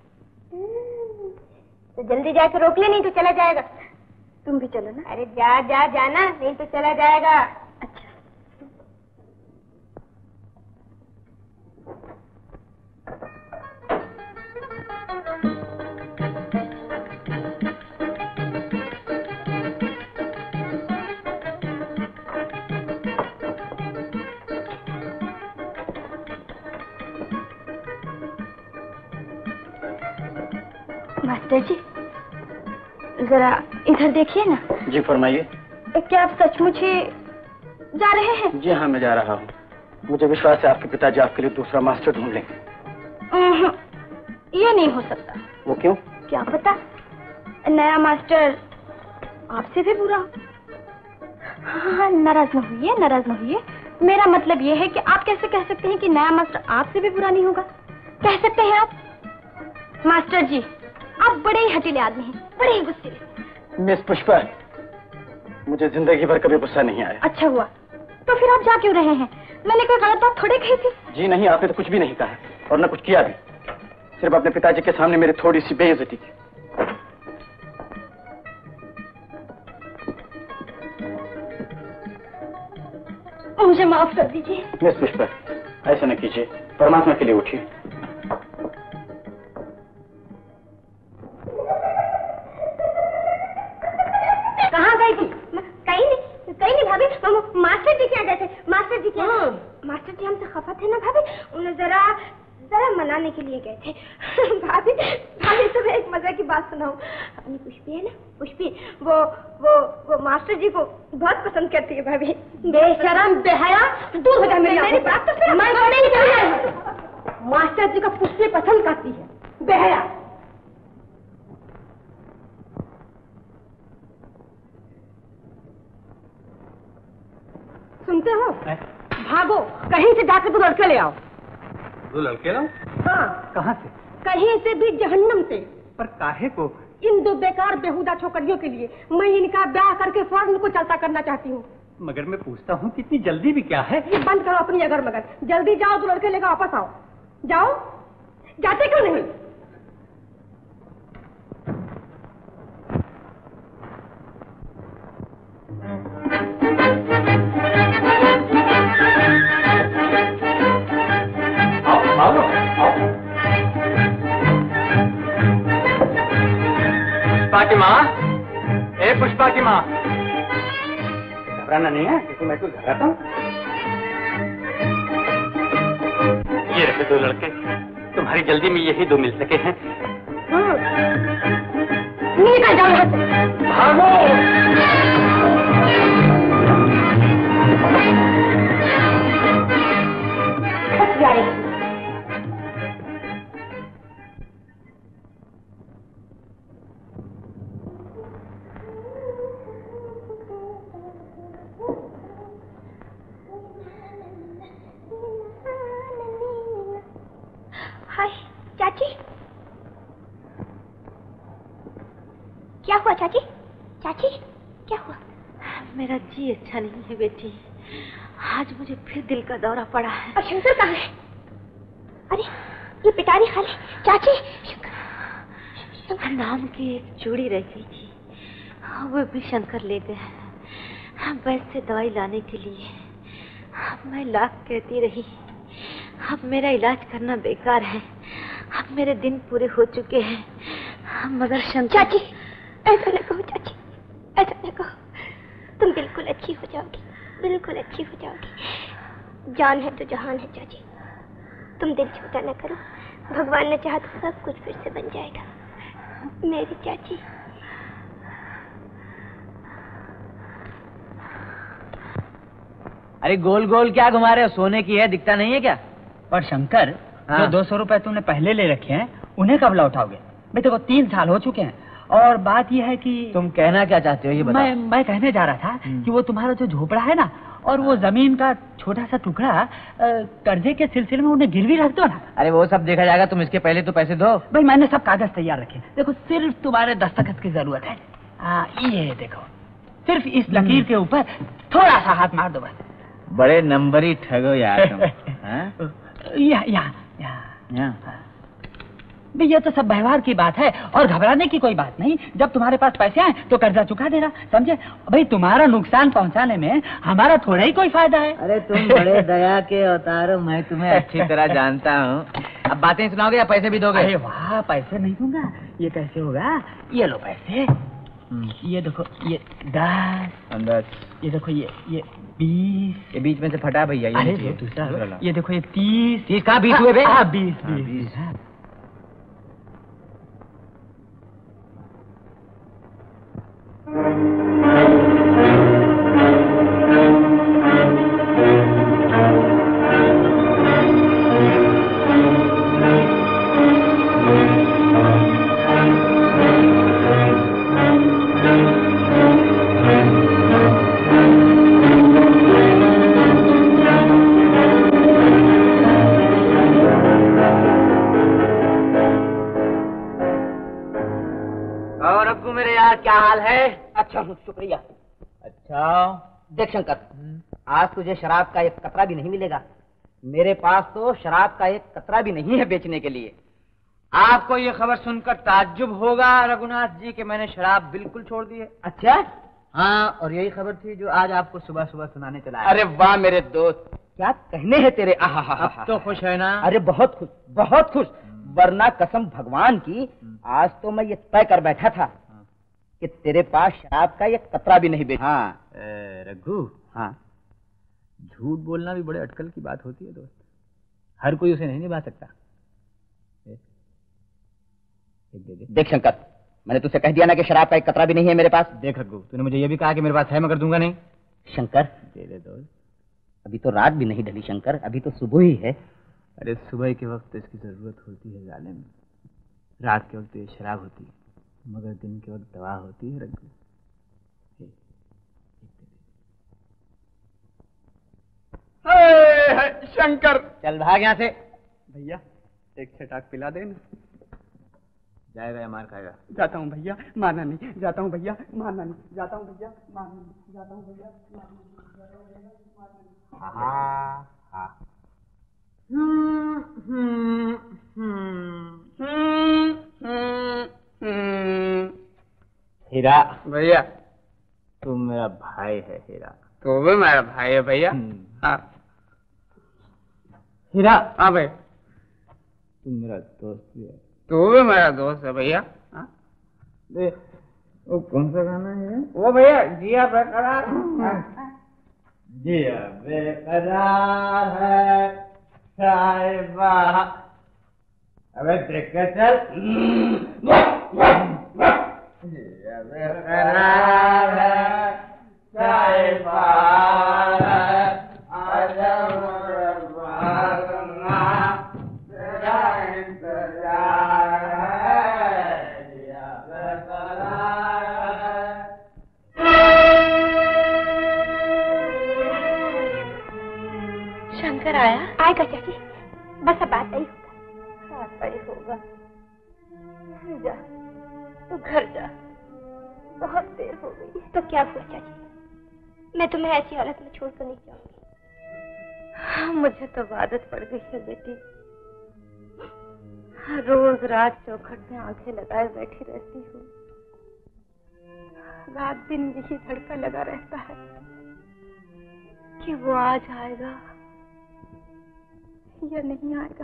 तो जल्दी जाके रोक ले, नहीं तो चला जाएगा। तुम भी चलो ना। अरे जा जा जाना, नहीं तो चला जाएगा। अच्छा। मास्टर जी, जरा इधर देखिए ना। जी फरमाइए। क्या आप सचमुच ही जा रहे हैं? जी हाँ, मैं जा रहा हूँ। मुझे विश्वास है आपके पिताजी आपके लिए दूसरा मास्टर ढूंढ लेंगे। ये नहीं हो सकता। वो क्यों? क्या पता, नया मास्टर आपसे भी बुरा। हाँ, नाराज न होइए, नाराज न होइए। मेरा मतलब ये है कि आप कैसे कह सकते हैं कि नया मास्टर आपसे भी बुरा नहीं होगा? कह सकते हैं आप? मास्टर जी, आप बड़े ही हटीले आदमी हैं, बड़े ही गुस्से। मिस पुष्पा, मुझे जिंदगी भर कभी गुस्सा नहीं आया। अच्छा हुआ, तो फिर आप जा क्यों रहे हैं? मैंने कोई गलत बात थोड़ी कही थी। जी नहीं, आपने तो कुछ भी नहीं कहा और न कुछ किया भी, सिर्फ अपने पिताजी के सामने मेरी थोड़ी सी बेइज्जती की। मुझे माफ कर दीजिए। मिस पुष्पा, ऐसा न कीजिए, परमात्मा के लिए उठिए। कहाँ गई थी? कहीं नहीं, कहीं नहीं भाभी। मास्टर जी क्या गए थे? मास्टर जी क्या? मास्टर जी हमसे खफा थे ना भाभी, उन्हें जरा जरा मनाने के लिए गए थे। भाभी, भाभी तुम्हें एक मजे की बात सुनाऊं। अपनी पुष्पी है ना, पुष्पी, वो वो वो मास्टर जी को बहुत पसंद करती है भाभी। बेशरम, बेहया, दूर हो जा मेरी बात तो सुनो। मैं नहीं, मास्टर जी को पुष्पी पसंद करती है, बेहया। सुनते हो? भागो, कहीं से जाकर दो लड़के ले आओ। दो लड़के लाओ? हाँ। कहाँ से? कहीं से भी, जहन्नम से। पर काहे को? इन दो बेकार बेहुदा छोकरियों के लिए। मैं इनका ब्याह करके फौरन को चलता करना चाहती हूँ। मगर मैं पूछता हूँ कि इतनी जल्दी भी क्या है? ये बंद करो अपनी अगर मगर। जल्दी जाओ, दो लड़के लेकर वापस आओ। जाओ, जाते क्यों नहीं? पुष्पा की माँ, ए पुष्पा की माँ, घबराना नहीं है, क्योंकि मैं कुछ घबराता हूँ। ये रहे दो लड़के, तुम्हारी जल्दी में यही दो मिल सके हैं। निकल जाओ यहाँ से। भागो। हाय चाची, क्या हुआ चाची? चाची क्या हुआ? मेरा जी अच्छा नहीं है बेटी, आज मुझे फिर दिल का दौरा पड़ा है। और शंकर कहाँ है? अरे ये पिटारी खाली। चाची शंकर, शंकर नाम की एक चूड़ी रह गई थी, वो भी शंकर ले गए। वैसे दवाई लाने के लिए मैं लाख कहती रही, अब मेरा इलाज करना बेकार है, अब मेरे दिन पूरे हो चुके हैं। मगर शंकर। चाची ऐसा न कहो चाची, ऐसा न कहो, तुम बिल्कुल अच्छी हो जाओगी, बिल्कुल अच्छी हो जाओगी। जान है तो जहान है चाची, तुम दिल छोटा न करो, भगवान ने चाहा तो सब कुछ फिर से बन जाएगा मेरी चाची। अरे गोल गोल क्या घुमा रहे हो? सोने की है, दिखता नहीं है क्या? पर शंकर, हाँ? जो दो सौ रुपए तुमने पहले ले रखे हैं उन्हें कब लौटाओगे? भाई देखो तीन साल हो चुके हैं, और बात यह है कि तुम कहना क्या चाहते हो ये बताओ। मैं मैं कहने जा रहा था कि वो तुम्हारा जो झोपड़ा है ना, और वो जमीन का छोटा सा टुकड़ा कर्जे के सिलसिले में उन्हें गिरवी रख दो ना। अरे वो सब देखा जाएगा, तुम इसके पहले तो पैसे दो। भाई मैंने सब कागज तैयार रखे, देखो सिर्फ तुम्हारे दस्तखत की जरूरत है। आ, ये देखो, सिर्फ इस लकीर के ऊपर थोड़ा सा हाथ मार दो बस। बड़े नंबरी ठगो यार तुम। यहाँ यहाँ यहाँ ये तो सब व्यवहार की बात है, और घबराने की कोई बात नहीं। जब तुम्हारे पास पैसे आए तो कर्जा चुका देना, समझे? भाई तुम्हारा नुकसान पहुंचाने में हमारा थोड़ा ही कोई फायदा है। अरे तुम बड़े दया के अवतार हो, मैं तुम्हें अच्छी तरह जानता हूँ। अब बातें सुनाओगे या पैसे भी दोगे? अरे वाह, पैसे नहीं दूंगा, ये कैसे होगा? ये लो पैसे, ये देखो ये दस, दस, ये देखो ये ये बीस, ये बीच में से फटा भैया, ये दूसरा, ये देखो ये तीस, तीस कहाँ बीस हुए? बीस बीस। क्या हाल है? अच्छा हूँ, शुक्रिया। अच्छा देख शंकर, आज तुझे शराब का एक कतरा भी नहीं मिलेगा। मेरे पास तो शराब का एक कतरा भी नहीं है बेचने के लिए। आपको ये खबर सुनकर ताज्जुब होगा रघुनाथ जी कि मैंने शराब बिल्कुल छोड़ दी है। अच्छा? हाँ, और यही खबर थी जो आज आपको सुबह सुबह सुनाने चला है। अरे वाह मेरे दोस्त, क्या कहने हैं तेरे। आहा हा हा, तो खुश है ना? अरे बहुत खुश, बहुत खुश, वरना कसम भगवान की आज तो मैं ये तय कर बैठा था कि तेरे पास शराब का ये कतरा भी नहीं बेचा। हाँ रघु, हाँ झूठ बोलना भी बड़े अटकल की बात होती है दोस्त, हर कोई उसे नहीं निभा सकता। देख शंकर, मैंने तुझसे कह दिया ना कि शराब का एक कतरा भी नहीं है मेरे पास। देख रघु, तूने मुझे ये भी कहा कि मेरे पास है मगर दूंगा नहीं। शंकर दे दे दोस्त, अभी तो रात भी नहीं ढली शंकर, अभी तो सुबह ही है। अरे सुबह के वक्त इसकी जरूरत होती है जालिम, रात के वक्त ये शराब होती है, मगर दिन के वक्त दवा होती है रघु। शंकर चल भाग यहाँ से। भैया एक छटाक पिला देना। जाएगा या मार खाएगा? जाता हूँ भैया, मारना नहीं। जाता हूँ भैया, मारना नहीं। जाता हूँ भैया, मारना नहीं। जाता हूँ भैया, मारना नहीं। हाँ हाँ। हम्म हम्म हम्म हम्म। हीरा भैया, तू मेरा भाई है हीरा। तो भी मेरा भाई है भैया। हाँ हीरा। हाँ भाई, तू मेरा दोस्त भी है। तू भी मेरा दोस्त है भैया। हाँ वो कौन सा गाना है? वो भैया जिया बरकरार। दिया बेकरार है साहिबा। अबे देख के चल। दिया बेकरार है साहिबा। आजा मेरे बालना तेरा इंतजार है। दिया बेकरार है। शंकर आया? आएगा चाची, बस अब आता ही होगा। आता ही होगा। जा, तू घर जा, बहुत देर हो गई। तो क्या हुआ चाची, मैं तुम्हें ऐसी हालत में छोड़कर नहीं जाऊंगी। मुझे तो आदत पड़ गई है बेटी, रोज रात चौखट में आंखें लगाए बैठी रहती हूँ। रात दिन यही धड़का लगा रहता है कि वो आज आएगा या नहीं आएगा।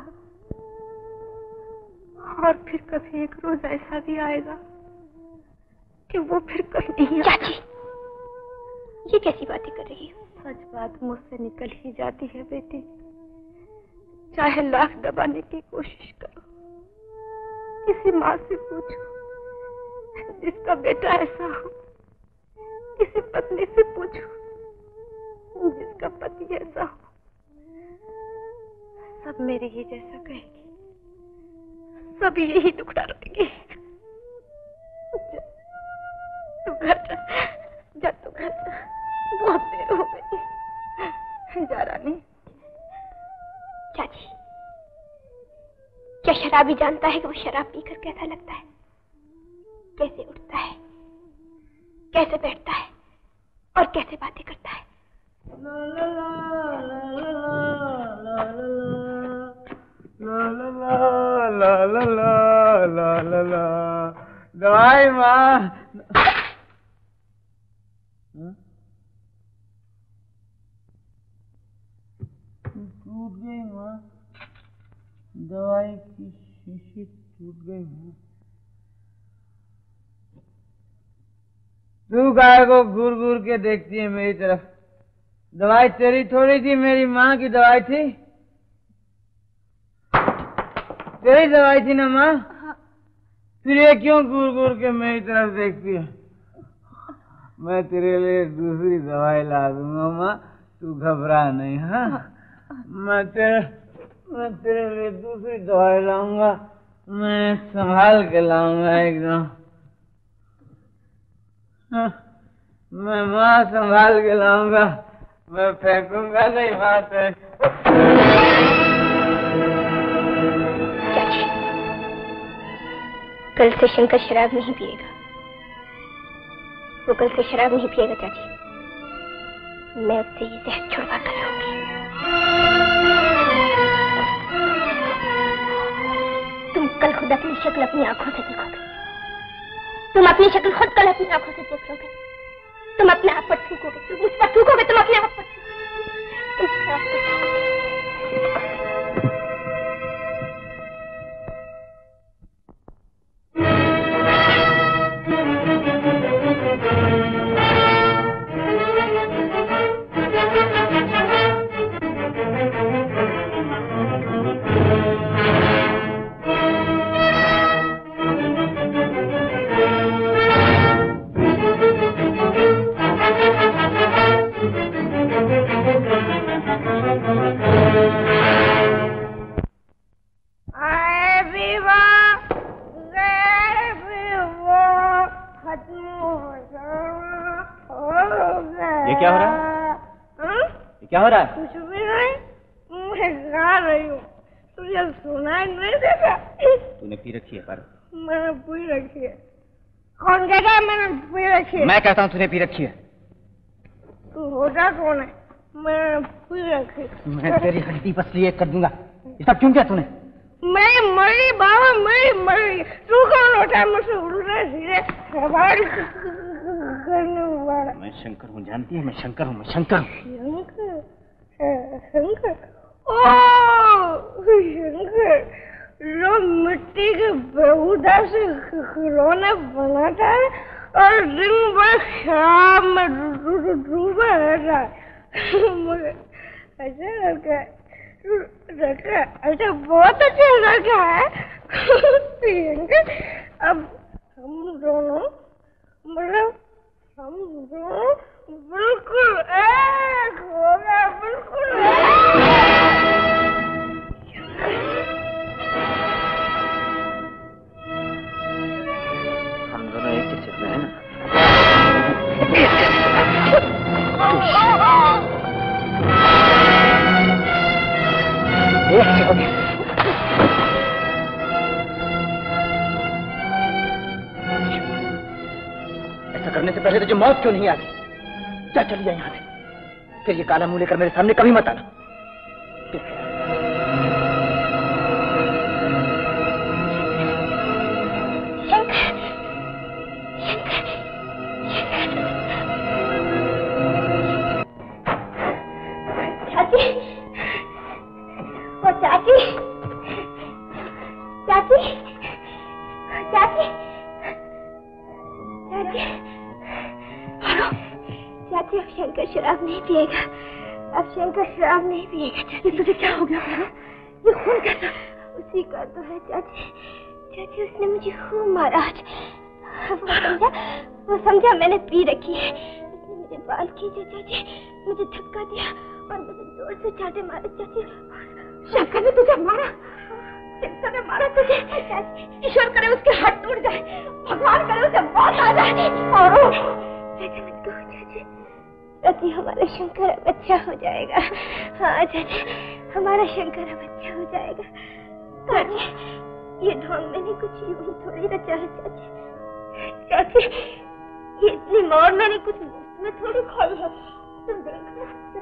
और फिर कभी एक रोज ऐसा भी आएगा कि वो फिर कभी नहीं आएगा। चाची, ये कैसी बातें कर रही हो? सच बात मुझसे निकल ही जाती है बेटी, चाहे लाख दबाने की कोशिश करो। किसी माँ से पूछो जिसका बेटा ऐसा हो, किसी पत्नी से पूछो जिसका पति ऐसा हो, सब मेरे ही जैसा कहेगी, सब यही टुकड़ा रहेंगे। तू घर जा, जा तू घर जा, बहुत देर हो गई। जा रानी। चाची, क्या शराबी जानता है कि वो शराब पीकर कैसा लगता है, कैसे उठता है, कैसे बैठता है और कैसे बातें करता है? ला ला ला ला ला ला ला ला ला। दवाई माँ। टूट गई माँ, दवाई की शीशी टूट गई माँ। तू गाय को घूर घूर के देखती है मेरी तरफ। दवाई तेरी थोड़ी थी, मेरी माँ की दवाई थी। तेरी दवाई थी ना माँ? फिर ये क्यों घूर घूर के मेरी तरफ देखती है? मैं तेरे लिए दूसरी दवाई ला दूंगा माँ, तू घबरा नहीं। हाँ, मैं तेरे मैं तेरे लिए दूसरी दवाई लाऊंगा। मैं संभाल के लाऊंगा एकदम। हाँ, मैं माँ संभाल के लाऊंगा, मैं फेंकूंगा नहीं माँ से। चाची, कल से शंकर शराब नहीं पिएगा। वो कल से शराब नहीं पिएगा चाची। मैं उससे ये जहर छुड़वा कर लाऊंगी। तुम कल खुद अपनी शक्ल अपनी आंखों से देखोगे। तुम अपनी शक्ल खुद कल अपनी आंखों से देख लोगे। तुम अपने आप पर थूकोगे, तुम मुझ पर थूकोगे, तुम अपने आप पर तुम खराब हो जाओगे। क्या हो रहा है? क्या हो रहा है? कुछ भी नहीं, मैं गा रही हूँ। तुझे सुनाई नहीं देता? तूने पी रखी है पर? मैंने पी रखी है। कौन कहता है मैंने पी रखी है? मैं कहता हूँ तूने पी रखी है। तू होता कौन है? मैंने पी रखी है। मैं तेरी हड्डी पसली एक कर दूंगा। ये सब क्यों किया तूने? मैं मरी बाबा, मैं मरी। तू कौन होता है मुझसे उल्टा सीधे सवाल करने वाला? मैं शंकर हूँ, जानती है? मैं शंकर हूँ, मैं शंकर हूँ। शंकर? शंकर? ओह शंकर, जो मिट्टी के बेहुदा से खिलौने बनाता है और दिन भर शराब में डूबा रहता है। मुझे अच्छा लड़का लड़का अच्छा बहुत अच्छा लड़का है। अब हम दोनों मतलब हम दोनों बिल्कुल एक हो गए, बिल्कुल हम दोनों एक ही सिर में है ना। एक सेकंड। ऐसा करने से पहले तुझे मौत क्यों नहीं आती? क्या चली जाए यहाँ से? फिर ये काला मुंह लेकर मेरे सामने कभी मत आना। चाची, चाची, चाची, चाची, चाची, अब शंकर शराब नहीं पिएगा, अब शंकर शराब नहीं पिएगा। चाची तुझे क्या हो गया? ये खून कैसा? उसी का तो है चाची। चाची उसने मुझे खूब मारा आज। वो समझा, वो समझा मैंने पी रखी है। उसने मेरे बाल खींचे चाची, मुझे धक्का दिया और मुझे जोर से चाटे मारे चाची। शंकर ने तुझे मारा? शंकर ने मारा तुझे? ईश्वर करे उसके हाथ टूट जाए, भगवान करे उसे मौत आ जाए। और चाची मत कहो चाची, चाची हमारा शंकर अब अच्छा हो जाएगा। हाँ चाची, हमारा शंकर अब अच्छा हो जाएगा। चाची ये ढोंग मैंने कुछ यूं थोड़ी रचा है चाची। चाची ये इतनी मौत मैंने कुछ में थोड़ी खाई है। तुम देखो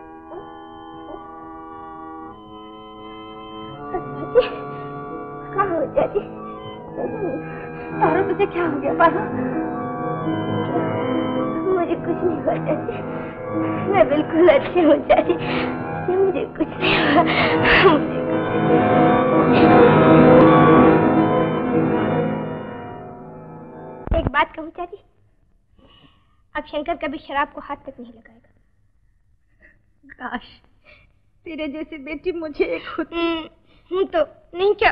चाची, कहाँ हो चाची? तारो तुझे क्या हो गया? पारो मुझे कुछ नहीं हुआ चाची, मैं बिल्कुल अच्छी हूँ चाची, मुझे कुछ नहीं हुआ, मुझे कुछ नहीं। एक बात कहूँ चाची, अब शंकर कभी शराब को हाथ तक नहीं लगाएगा। काश तेरे जैसी बेटी मुझे एक होती। हूँ तो नहीं क्या?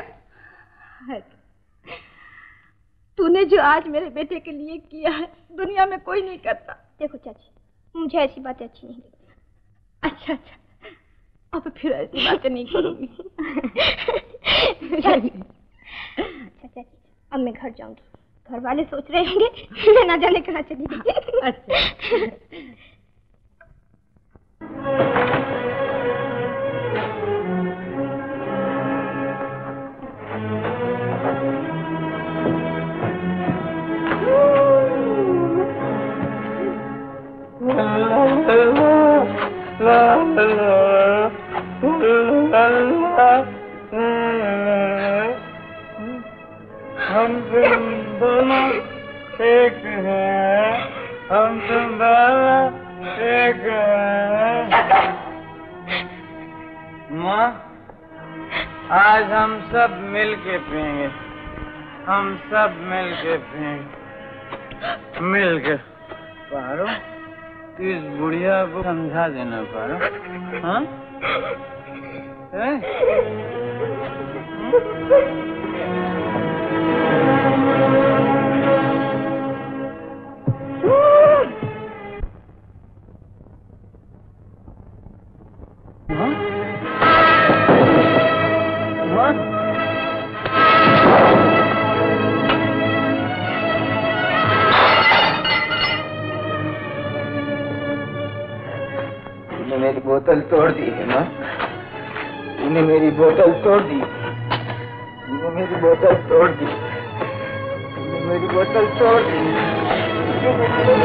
तूने जो आज मेरे बेटे के लिए किया है दुनिया में कोई नहीं करता। देखो चाची, मुझे ऐसी बातें अच्छी नहीं लगती। अच्छा अच्छा, अब फिर ऐसी बातें नहीं करूँगी। अच्छा चाची, अब मैं घर जाऊंगी। घर वाले सोच रहे होंगे मैं ना जाने कहाँ चली गई। अच्छा हम तुम दोनों एक हैं, हम तुम दोनों एक हैं। माँ, आज हम सब मिल के पिएंगे, हम सब मिल के पिएंगे, मिल के। पारो, इस बुढ़िया को समझा देना पारो। हाँ? मेरी बोतल तोड़ दी है माँ, तूने मेरी बोतल तोड़ दी, तूने मेरी बोतल तोड़ दी, तूने मेरी बोतल तोड़ दी, तूने मेरी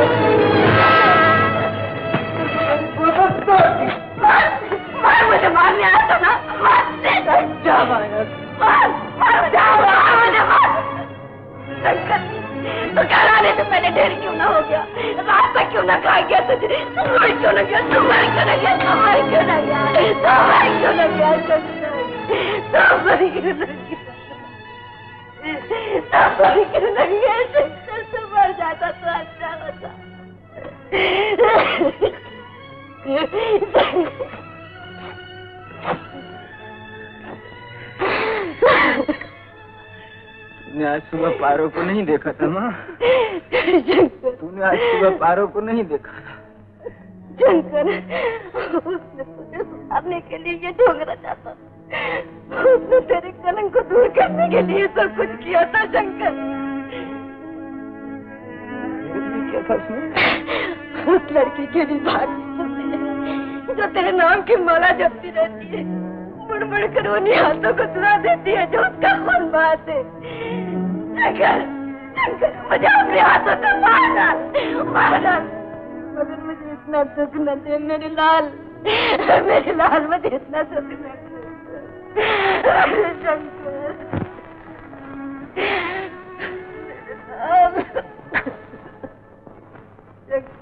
बोतल तोड़ दी। मार मुझे, मारने आया था ना, मार जा मार, मार मुझे, मार मुझे, मार। शंकर, तो क्या लाने से पहले देर क्यों ना हो गया? रात तक क्यों ना खा गया तुझे? सुबह क्यों ना गया? सुबह क्यों ना गया? सुबह क्यों ना गया? सुबह क्यों ना गया? सुबह क्यों ना गया? सुबह क्यों ना गया? शंकर तू मर जाता तो अच्छा होता। आज सुबह पारो को नहीं देखा था माँ। तूने आज सुबह पारो को नहीं देखा था। शंकर, उसने तुझे सुधारने के लिए ये ढोंग रचा था। उसने तेरे कलंक को दूर करने के लिए सब कुछ किया था शंकर। क्या था उसने? उस लड़की के लिए भाग जो तेरे नाम की माला जपती रहती है, मुड़ मुड़ कर उन्हीं हाथों को चुरा देती है जो उसका खून बहाते। शंकर, शंकर, मुझे अपने हाथों से मार डाल, मार डाल, मगर मुझे इतना दुख न दे मेरे लाल, मेरे लाल, मुझे इतना दुख न दे। शंकर, मेरे लाल, शंकर।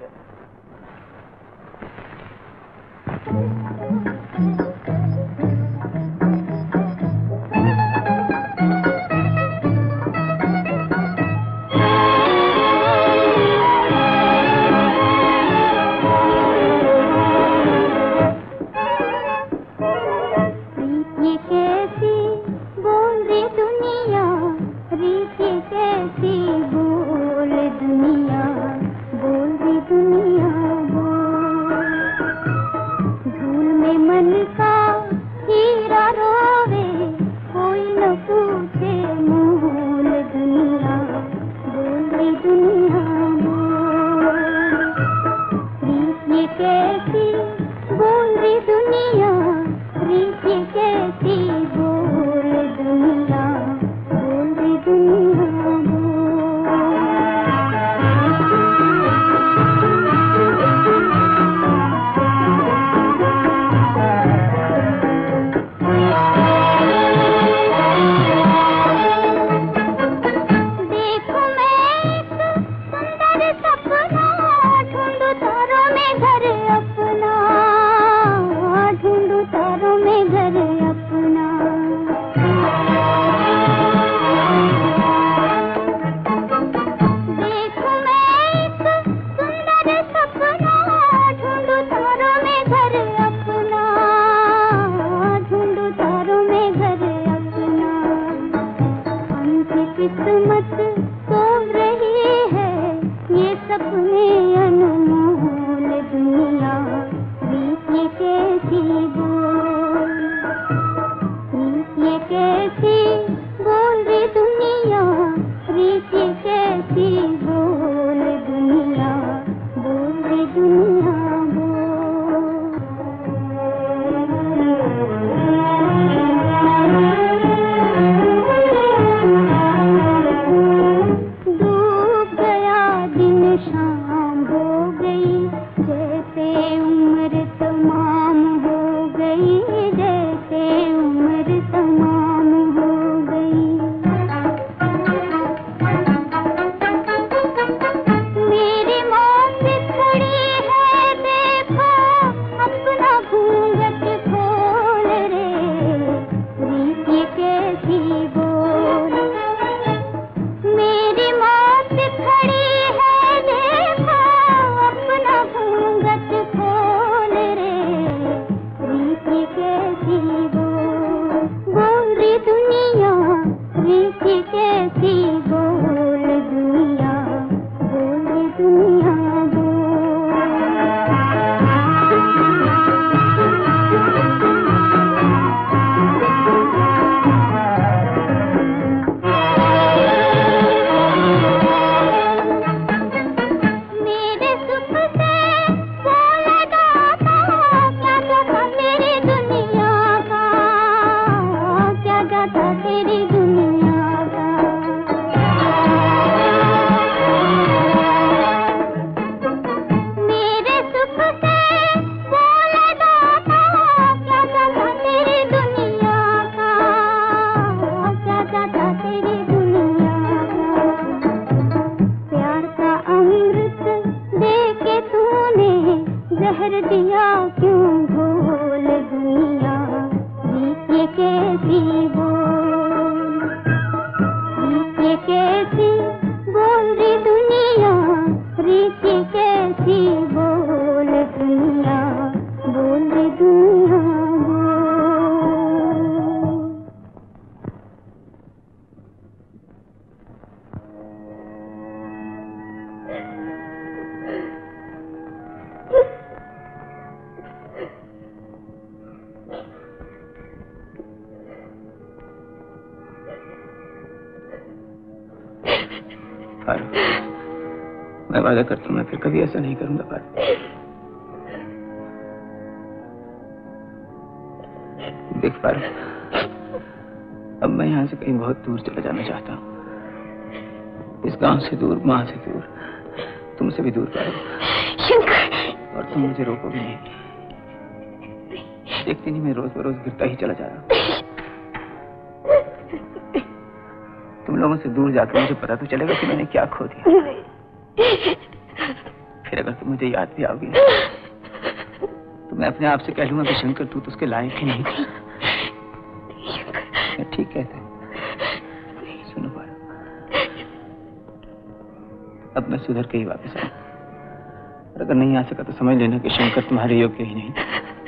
मैं वादा करता हूँ मैं फिर कभी ऐसा नहीं करूंगा पारू। देख पारू, अब मैं यहाँ से कहीं बहुत दूर चला जाना चाहता हूँ, इस गांव से दूर, माँ से दूर, तुमसे भी दूर पारू। शंकर, और तुम मुझे रोको भी नहीं। देखती नहीं मैं रोज बरोज गिरता ही चला जा रहा हूँ। तुम लोगों से दूर जाकर मुझे पता तो चलेगा कि मैंने क्या खो दिया। फिर अगर तुम मुझे याद भी आओगी तो मैं अपने आप से कह लूंगा कि शंकर तू तो उसके लायक ही नहीं था। मैं ठीक कहता हूँ। सुनो पारू, अब मैं सुधर के ही वापस आऊँ, और अगर नहीं आ सका तो समझ लेना कि शंकर तुम्हारे योग्य ही नहीं।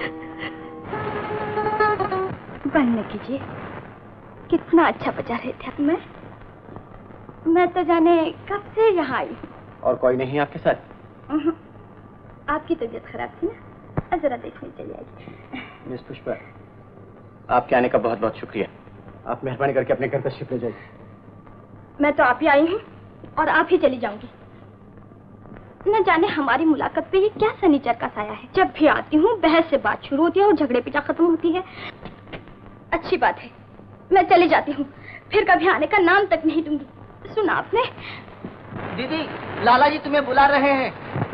बनने कीजिए, कितना अच्छा बजा रहे थे। मैं मैं तो जाने कब से यहाँ आई। और कोई नहीं आपके साथ? आपकी तबीयत खराब थी ना, जरा देखने चली आई। मिस पुष्पा, आपके आने का बहुत बहुत शुक्रिया। आप मेहरबानी करके अपने घर तशरीफ ले जाइए। मैं तो आप ही आई हूँ और आप ही चली जाऊंगी। न जाने हमारी मुलाकात पे ये क्या सनीचर का साया है। जब भी आती हूँ बहस से बात शुरू होती है और झगड़े पिटा खत्म होती है। अच्छी बात है, मैं चली जाती हूँ, फिर कभी आने का नाम तक नहीं दूंगी। सुना आपने? दीदी, लाला जी तुम्हें बुला रहे हैं।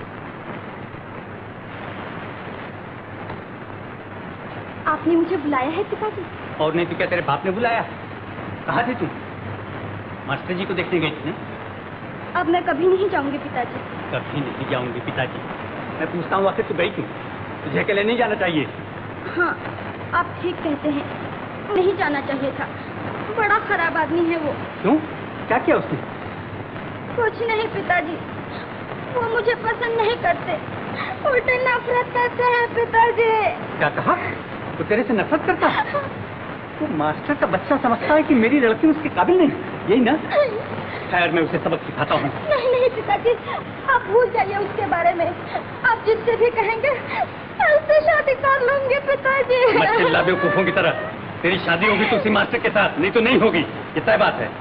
आपने मुझे बुलाया है पिताजी? और नहीं तो क्या तेरे बाप ने बुलाया? कहाँ थे तुम? मास्टर जी को देखने गई थी ना? अब मैं कभी नहीं जाऊंगी पिताजी। कभी नहीं जाऊंगी पिताजी? मैं पूछता हूँ आखिर तू गई क्यों? तुझे अकेले नहीं जाना चाहिए। हाँ, आप ठीक कहते हैं, नहीं जाना चाहिए था। बड़ा खराब आदमी है वो। क्यों? क्या किया उसने? कुछ नहीं पिताजी, वो मुझे पसंद नहीं करते, उल्टे नफरत करते हैं पिताजी। क्या कहा? वो तेरे से नफरत करता है? वो मास्टर का बच्चा समझता है कि मेरी लड़की उसके काबिल नहीं, यही ना? खैर मैं उसे सबक सिखाता हूँ। नहीं नहीं पिताजी, आप भूल जाइए उसके बारे में। आप जिससे भी कहेंगे उससे शादी कर लूंगी पिताजी। मत चिल्ला बेवकूफों की तरह। तेरी शादी होगी तो उसी मास्टर के साथ, नहीं तो नहीं होगी, ये तय बात है।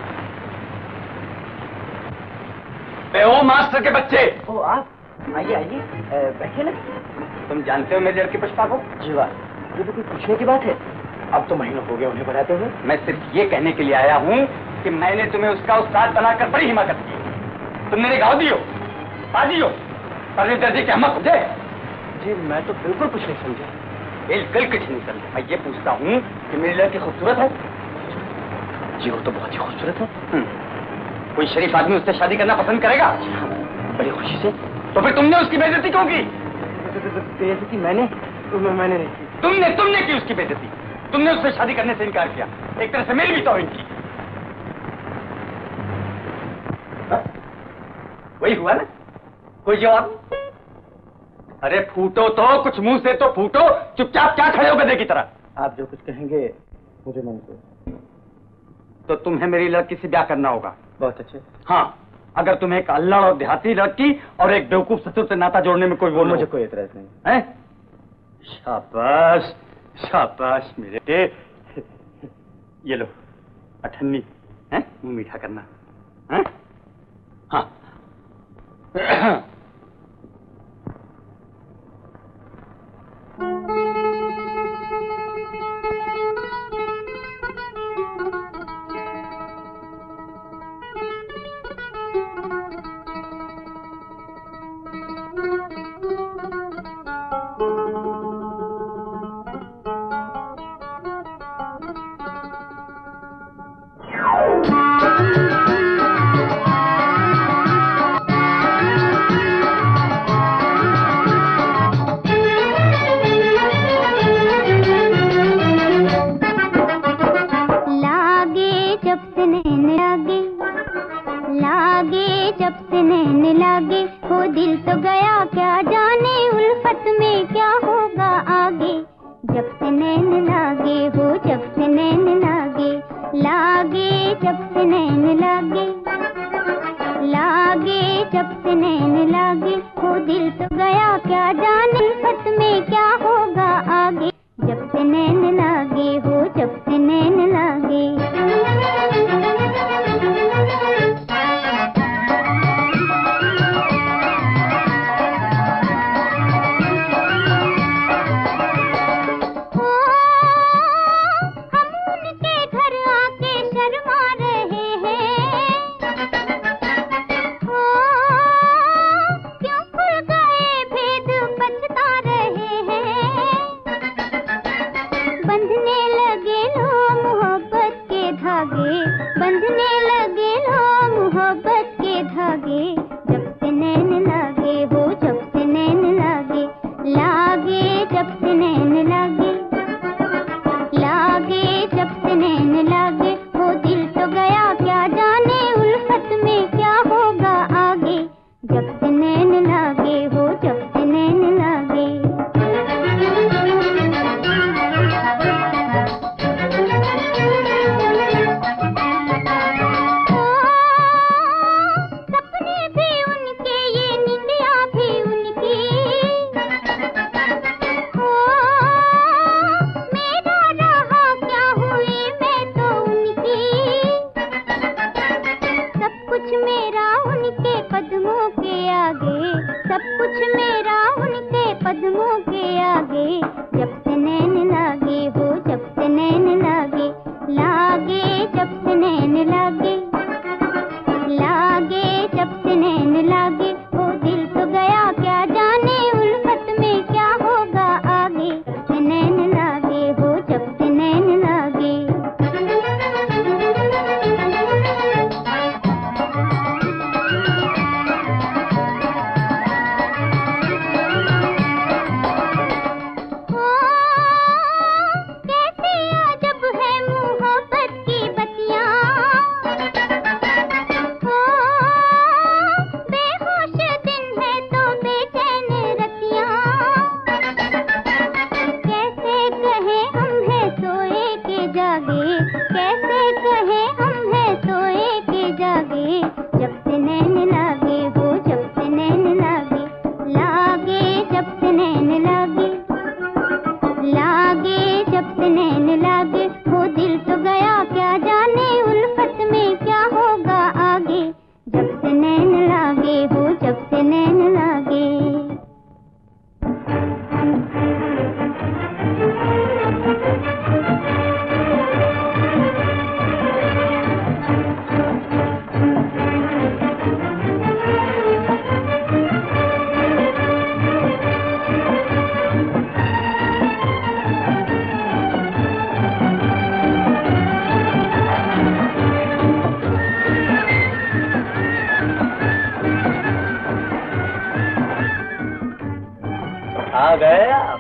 ओ मास्टर के बच्चे! ओ आप आइए आइए, बैठिए ना। तुम जानते हो मेरी लड़की पुष्पा को? जी वाह, ये तो कोई पूछने की बात है। अब तो महीनों हो गए उन्हें बढ़ाते हुए। मैं सिर्फ ये कहने के लिए आया हूँ कि मैंने तुम्हें उसका उस्ताद बनाकर बड़ी हिमाकत की। तुमने मेरे गाँव दियो, बाजी हो, पर दर्जे के अहमक हो। जी मैं तो बिल्कुल कुछ नहीं समझा। बिल्कुल कुछ नहीं समझा। मैं ये पूछता हूँ कि मेरी लड़की खूबसूरत है? जी वो तो बहुत ही खूबसूरत है। कोई शरीफ आदमी उससे शादी करना पसंद करेगा? बड़ी खुशी से। तो फिर तुमने उसकी बेइज्जती क्यों की? बेइज्जती मैंने मैंने नहीं की। तुमने तुमने की उसकी बेइज्जती। तुमने उससे शादी करने से इनकार किया, एक तरह से मेरी भी तौहीन की। वही हुआ ना? कोई जवाब? अरे फूटो तो, कुछ मुंह से तो फूटो। चुपचाप क्या खड़े हो गधे की तरह? आप जो कुछ कहेंगे मुझे मंजूर। तो तुम्हें मेरी लड़की से ब्याह करना होगा। बहुत अच्छे। हाँ, अगर तुम्हें एक अल्लड़ और देहाती लड़की और एक बेवकूफ ससुर से नाता जोड़ने में कोई वो मुझे कोई एतराज नहीं है। शाबाश शाबाश मेरे। ये लो अठन्नी, हैं? मुंह मीठा करना, हैं? हाँ। लागे जब से नैन लागे, वो दिल तो गया क्या जाने उल्फत में क्या होगा आगे। जब से नैन लागे हो, जब से नैन लागे। बंधने लगे लो मोहब्बत के धागे, जब से नैन लागे हो, जब से नैन लागे। लागे जब से नैन लागे, लागे जब से नैन लागे, वो दिल तो गया क्या जाने उल्फत में क्या होगा आगे। जब से नैन लागे हो, जब से नैन लागे। सब कुछ मेरा उनके कदमों के आगे, जब से नैन लागे हो, जब से नैन लागे। लागे जब से नैन लागे, लागे जब से नैन लागे, वो दिल तो गया क्या जाने उल्फत में क्या होगा आगे। जब से नैन लागे हो, जब से नैन लागे। आ गए आप?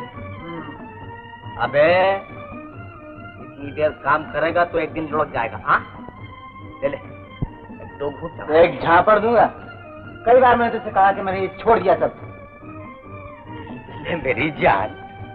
अबे इतनी देर काम करेगा तो एक दिन लौट जाएगा। हाँ ले ले दो घूट एक झापड़ दूंगा। कई बार मैंने तुझसे कहा कि मैंने ये छोड़ दिया सब। ले मेरी जान।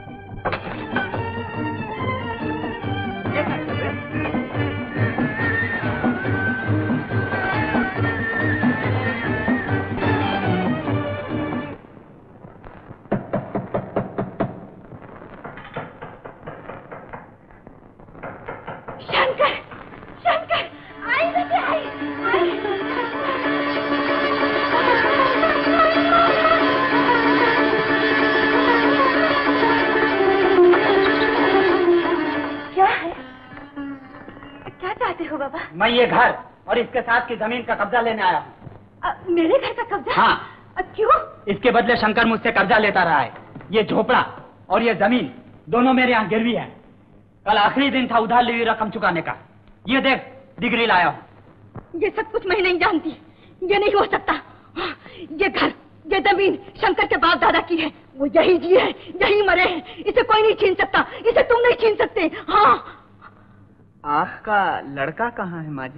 मैं ये घर और इसके साथ की जमीन का कब्जा लेने आया हूँ। मेरे घर का कब्जा? हाँ। आ, क्यों? इसके बदले शंकर मुझसे कर्जा लेता रहा है। ये झोपड़ा और ये जमीन दोनों मेरे यहाँ गिरवी है। कल आखिरी दिन था उधार ली हुई रकम चुकाने का। ये देख डिग्री लाया हूँ। ये सब कुछ मैं नहीं जानती। ये नहीं हो सकता। ये घर ये जमीन शंकर के बाप दादा की है। वो यही जिए हैं, यही मरे हैं। इसे कोई नहीं छीन सकता। इसे तुम नहीं छीन सकते। हाँ। आपका लड़का कहाँ है माँ जी?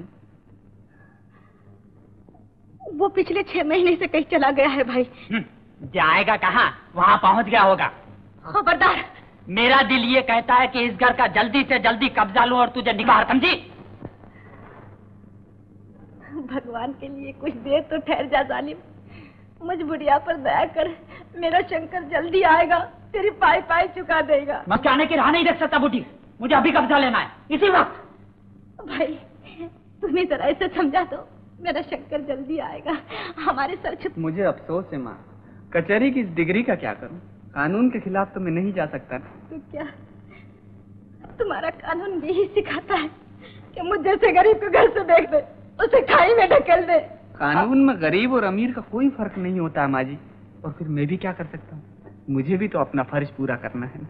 वो पिछले छह महीने से कहीं चला गया है भाई। जाएगा कहाँ? वहाँ पहुँच गया होगा। खबरदार। मेरा दिल ये कहता है कि इस घर का जल्दी से जल्दी कब्जा लूं और तुझे निकाह, समझी? भगवान के लिए कुछ देर तो ठहर जा जालिम। मुझ बुढ़िया पर दया कर, मेरा शंकर जल्दी आएगा, तेरी पाई पाई चुका देगा। मैं जाने की राह नहीं देख सकता बूटी, मुझे अभी कब्जा लेना है, इसी वक्त। भाई तुम्हें जरा ऐसे समझा दो, मेरा शंकर जल्दी आएगा, हमारे सर छुप। मुझे अफसोस है माँ, कचहरी की इस डिग्री का क्या करूं? कानून के खिलाफ तो मैं नहीं जा सकता। तो क्या तुम्हारा कानून भी ही सिखाता है कि मुझ जैसे गरीब को घर से देख दे, उसे खाई में ढकेल दे? कानून में गरीब और अमीर का कोई फर्क नहीं होता माँ जी। और फिर मैं भी क्या कर सकता हूँ? मुझे भी तो अपना फर्ज पूरा करना है।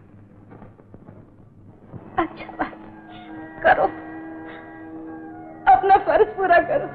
अच्छा बात, करो अपना फर्ज पूरा करो।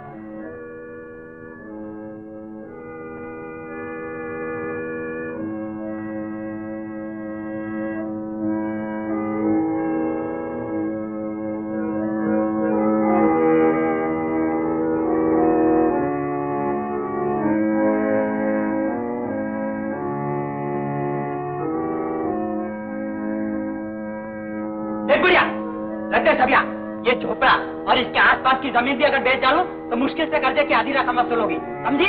ये झोपड़ा और इसके आसपास की जमीन भी अगर बेच डालूं तो मुश्किल से कर्जे की आधी रकम वसूल होगी, समझी?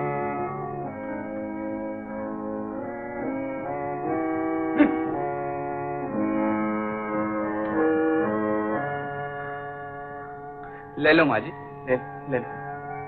ले लो माँ जी, ले ले लो।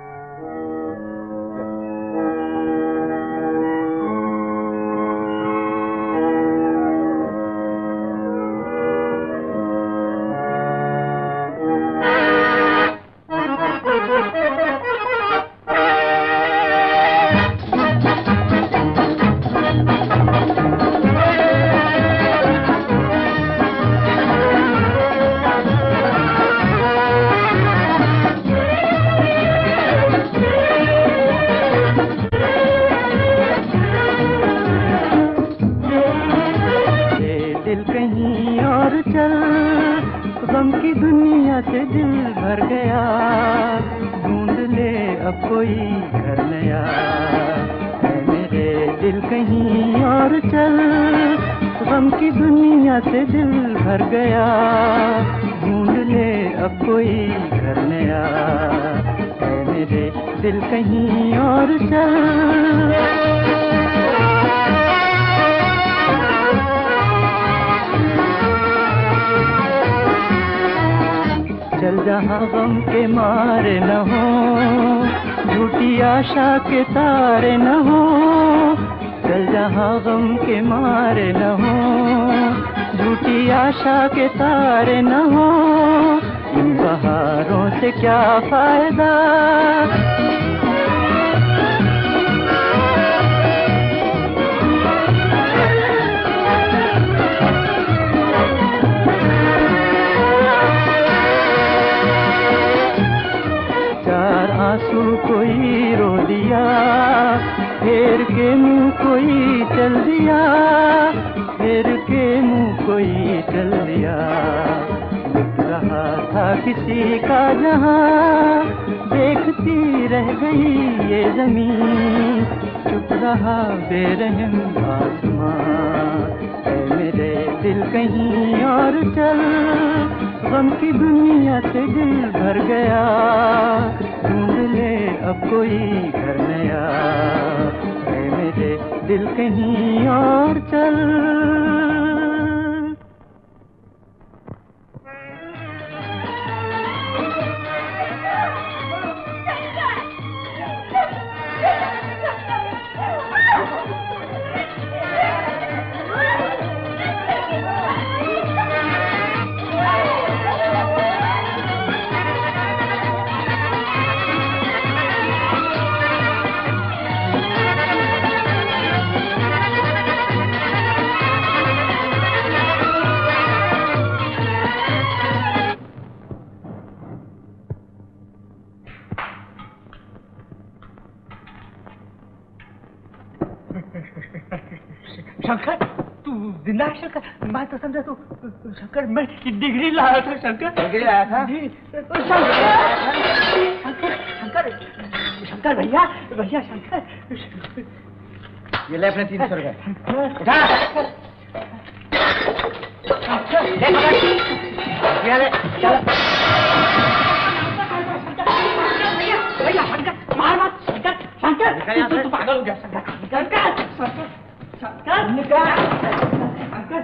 शंकर, तू जिंदा है शंकर? मैं तो समझा तू शंकर, मैं डिग्री लाया था शंकर। डिग्री लाया था? शंकर शंकर शंकर भैया भैया शंकर, ये ले अपने तीन सौ रुपए। क्या शंकर, मार मत शंकर, शंकर तू तो पागल हो गया शंकर, शंकर शंकर शंकर।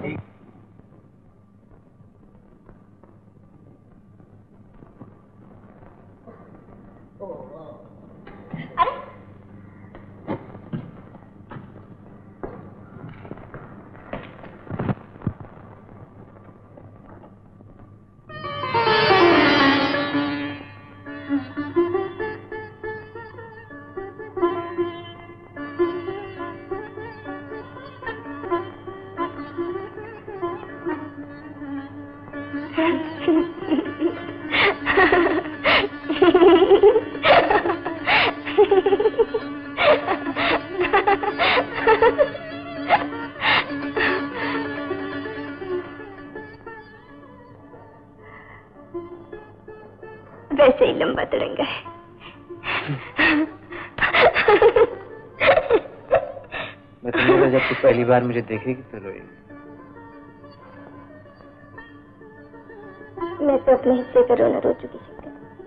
वैसे ही लंबा तिरंगा है। मैं तुम्हें जब तू पहली बार मुझे देखेगी तो रोएगी। मैं तो अपने हिस्से का रोना रो चुकी शंकर।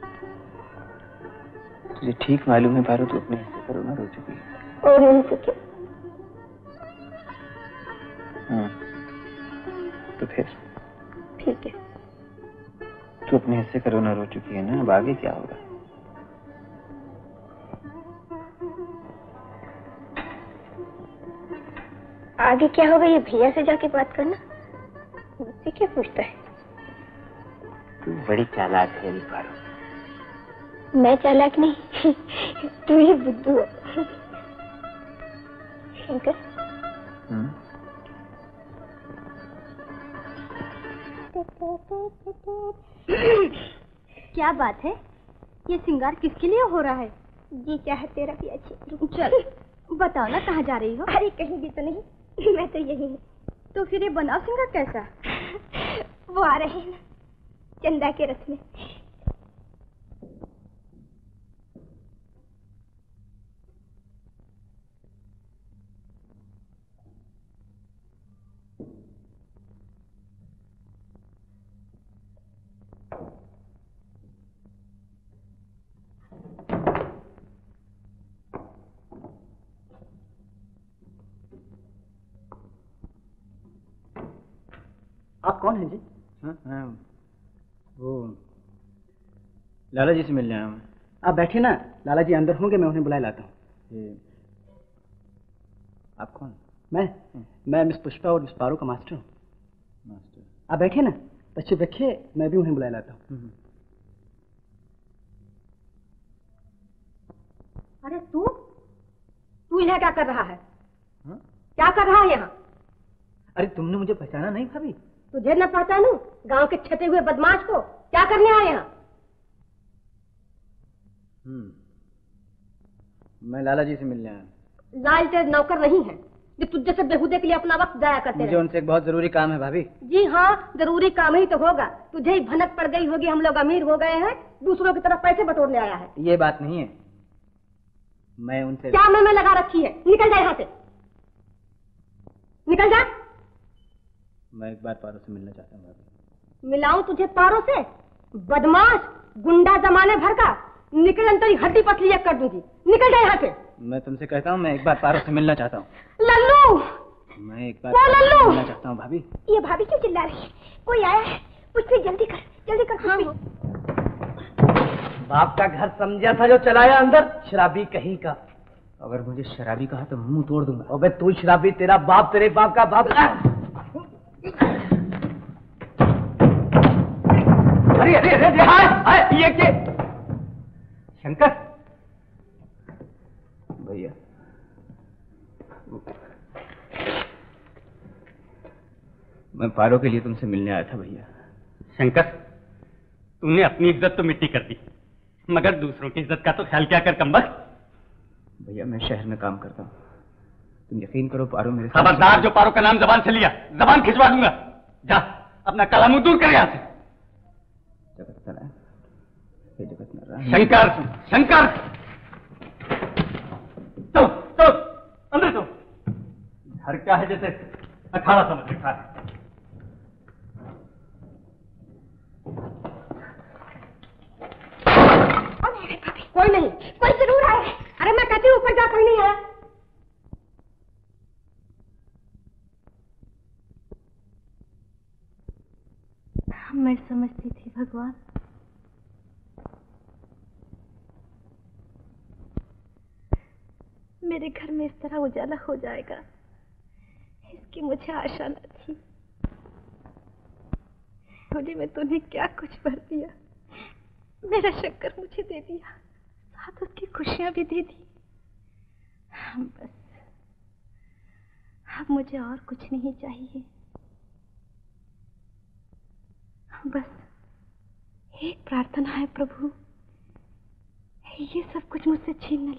तुझे ठीक मालूम है पारो, तू अपने हिस्से का रोना रो चुकी है। और नहीं तो क्या? हाँ तो फिर फिर क्या? तू अपने हिस्से का रोना रो चुकी है ना, अब आगे क्या होगा? आगे क्या होगा ये भैया से जाके बात करना, मुझसे क्या पूछता है? तू बड़ी चालाक है पारो। मैं चालाक नहीं, तू ही बुद्धू है शंकर। हम्म क्या बात है, ये श्रृंगार किसके लिए हो रहा है? जी चाहे तेरा भी अच्छी। चल बताओ ना, कहाँ जा रही हो? अरे कहीं भी तो नहीं, मैं तो यही हूँ। तो फिर ये बनाओ श्रृंगार कैसा? वो आ रहे हैं ना चंदा के रथ में। आप कौन हैं जी? हाँ हाँ वो लाला जी से मिलने आया हूँ। आप बैठिए ना, लाला जी अंदर होंगे, मैं उन्हें बुलाए लाता हूँ। ये आप कौन? मैं मैं मिस पुष्पा और मिस पारो का मास्टर हूँ। मास्टर आप बैठिए ना, तशरीफ रखिए, मैं भी उन्हें बुलाए लाता हूँ। अरे तू तू यहाँ क्या कर रहा है? हाँ? क्या कर रहा है यहाँ? अरे तुमने मुझे पहचाना नहीं भाभी? तुझे न पहचानू, गांव के छटे हुए बदमाश को क्या करने आए यहाँ? हम्म मैं लाला जी से मिलने आया। लाल तेरे नौकर नहीं है जो तुझे से बेहुदे के लिए अपना वक्त जाया करते मुझे रहे। उनसे एक बहुत जरूरी काम है भाभी। जी हाँ, जरूरी काम ही तो होगा। तुझे ही भनक पड़ गई होगी हम लोग अमीर हो गए हैं, दूसरों की तरफ पैसे बटोरने आया है। ये बात नहीं है, मैं उनसे क्या मैं में लगा रखी है? निकल जा यहाँ से, निकल जा। मैं एक बार पारो से मिलना चाहता हूँ भाभी। मिलाऊं तुझे पारो से? बदमाश, गुंडा जमाने भर का, निकल तेरी हड्डी पसली एक कर दूंगी। निकल जा यहाँ से। मैं तुमसे कहता हूँ, मैं एक बार पारो से मिलना चाहता हूँ। लल्लू, मैं एक बार वो पारो से लल्लू! मिलना चाहता हूँ भाभी। ये भाभी क्यों चिल्ला रही है? कोई आया है? पुष्पी जल्दी कर, जल्दी कर। हाँ। बाप का घर समझा था जो चलाया अंदर, शराबी कहीं का। अगर मुझे शराबी कहा तो मुंह तोड़ दूंगा। अबे तू शराबी, तेरा बाप तेरे बाप का बाप। अरे अरे अरे हाय हाय, ये क्या? शंकर भैया, मैं पारो के लिए तुमसे मिलने आया था भैया। शंकर, तूने अपनी इज्जत तो मिट्टी कर दी, मगर दूसरों की इज्जत का तो ख्याल क्या कर कमबख्त। भैया मैं शहर में काम करता हूँ, तुम यकीन करो पारो मेरे साथ। खबरदार, जो पारो का नाम जबान से लिया जबान खिंचवा दूंगा। जा अपना काला मुंह दूर कर यहाँ से। जगत नारायण, हे जगत नारायण। शंकर, शंकर, तो तो अंदर तो घर क्या है जैसे अखाड़ा समझ रखा है। कोई नहीं, कोई नहीं है। मैं समझती थी भगवान मेरे घर में इस तरह उजाला हो जाएगा, इसकी मुझे आशा न थी। होली में तूने क्या कुछ भर दिया, मेरा शंकर मुझे दे दिया, साथ उसकी खुशियां भी दे दी। बस अब मुझे और कुछ नहीं चाहिए, बस एक प्रार्थना है प्रभु, ये सब कुछ मुझसे छीन न ले।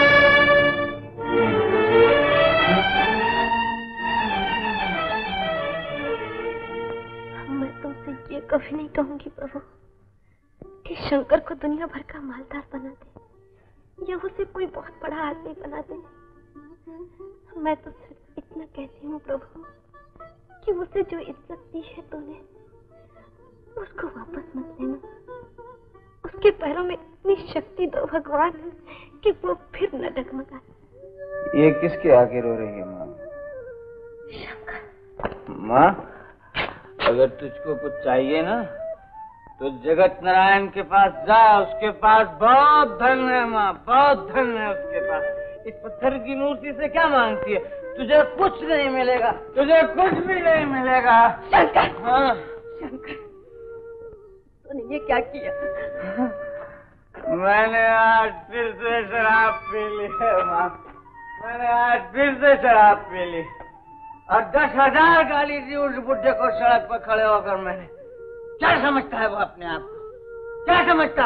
मैं तुमसे ये कभी नहीं कहूंगी प्रभु कि शंकर को दुनिया भर का मालदार बना दे या उसे कोई बहुत बड़ा आदमी बना दे। मैं तो सिर्फ इतना कहती हूँ प्रभु कि उसे जो इज्जत दी है तूने उसको वापस मत लेना। उसके पैरों में इतनी शक्ति दो भगवान कि वो फिर न डगमगा। ये किसके आगे रो रही है माँ? शंकर। माँ, अगर तुझको कुछ चाहिए ना तो जगत नारायण के पास जा, उसके पास बहुत धन है माँ, बहुत धन है उसके पास। इस पत्थर की मूर्ति से क्या मांगती है? तुझे कुछ नहीं मिलेगा, तुझे कुछ भी नहीं मिलेगा। शंकर। हाँ शंकर, तूने ये क्या किया? मैंने आज फिर से शराब पी ली है माँ, मैंने आज फिर से शराब पी ली और दस हजार गाली दी उस बुढ़े को सड़क पर खड़े होकर। मैंने क्या समझता है वो अपने आप को, क्या समझता?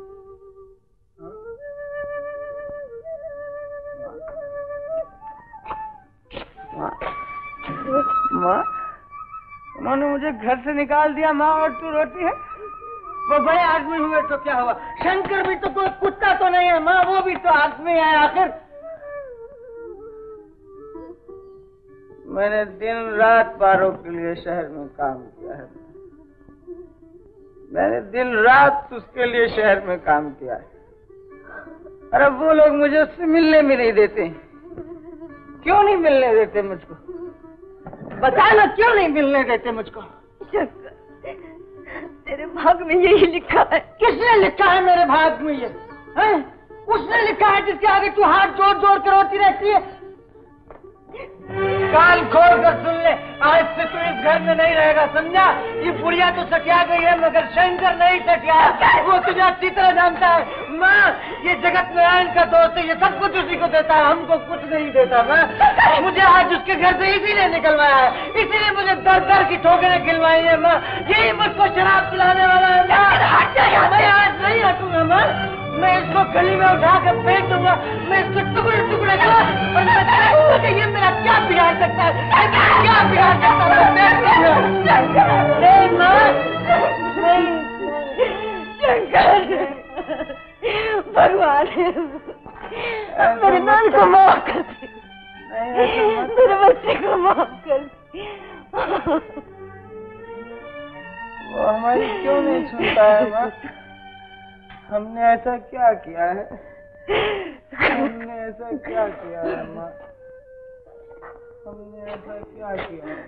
माँ, उन्होंने मुझे घर से निकाल दिया माँ, और तू रोती है? वो बड़े आदमी हुए तो क्या हुआ? शंकर भी तो कोई कुत्ता तो नहीं है माँ, वो भी तो आदमी है आखिर। मैंने दिन रात पारों के लिए शहर में काम किया है, मैंने दिन रात उसके लिए शहर में काम किया है। अरे वो लोग मुझे उससे मिलने भी नहीं देते। क्यों नहीं मिलने देते मुझको? बताना, क्यों नहीं मिलने देते मुझको? तेरे भाग में यही लिखा है। किसने लिखा है मेरे भाग में ये? है? उसने लिखा है जिसके आगे तू हाथ जोड़ जोड़ कर रोती रहती है। कान खोल कर सुन ले, आज से तू इस घर में नहीं रहेगा, समझा? ये बुढ़िया तो सटिया गई है मगर शंकर नहीं सटिया, वो तुझे अच्छी तरह जानता है। माँ, ये जगत नारायण का दोस्त है, ये सब कुछ उसी को देता है, हमको कुछ नहीं देता। माँ, मुझे आज उसके घर से इसीलिए निकलवाया है, इसीलिए मुझे दर दर की ठोकरें खिलवाई है। माँ, यही मुझको शराब पिलाने वाला है। मैं आज नहीं हटूंगा माँ, मैं इसको गली में उठा कर फेंक दूंगा, मैं इसको टुकड़े टुकड़े कर और मैं देखूंगा कि ये मेरा क्या बिगाड़ सकता है, क्या बिगाड़ सकता है। नहीं माँ, नहीं शंकर, भगवान मेरे नाम को माफ कर दे, मेरे बच्चे को माफ कर दे। वो हमारी क्यों नहीं सुनता है माँ? हमने ऐसा क्या किया है? हमने ऐसा क्या किया है माँ? हमने ऐसा क्या किया है?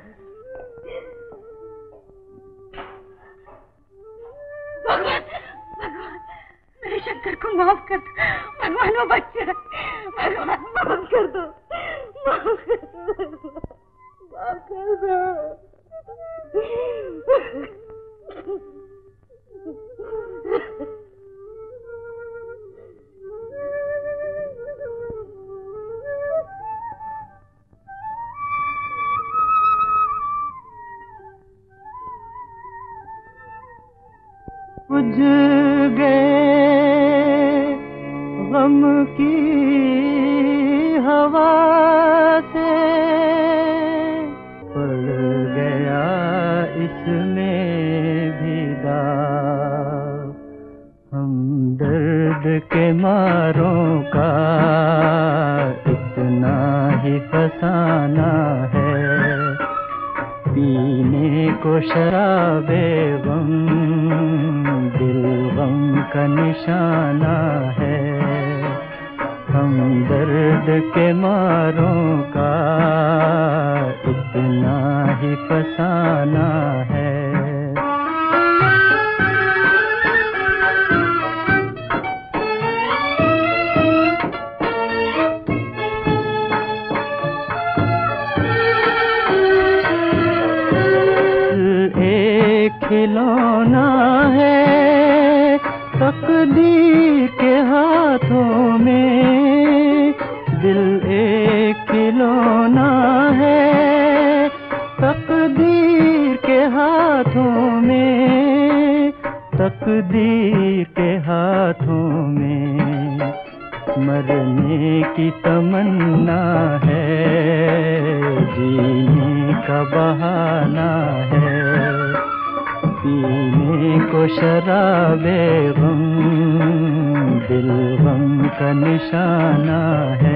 भगवान, भगवान, मेरे शंकर को माफ कर दो। भगवान, वो बच्चा है, भगवान माफ कर दो, माफ कर दो, माफ कर दो। बुझ गए गम की हवा से, पड़ गया इसमें भी दाग, हम दर्द के मारों का इतना ही फसाना है, पीने को शराबे गम दिल गम का निशाना है, हम दर्द के मारों का इतना ही फसाना है। एक खिलौना है तकदीर के हाथों में, दिल एक खिलौना है तकदीर के हाथों में, तकदीर के हाथों में। मरने की तमन्ना है, जीने का बहाना है, पीने को शराबे गम, दिल गम का निशाना है।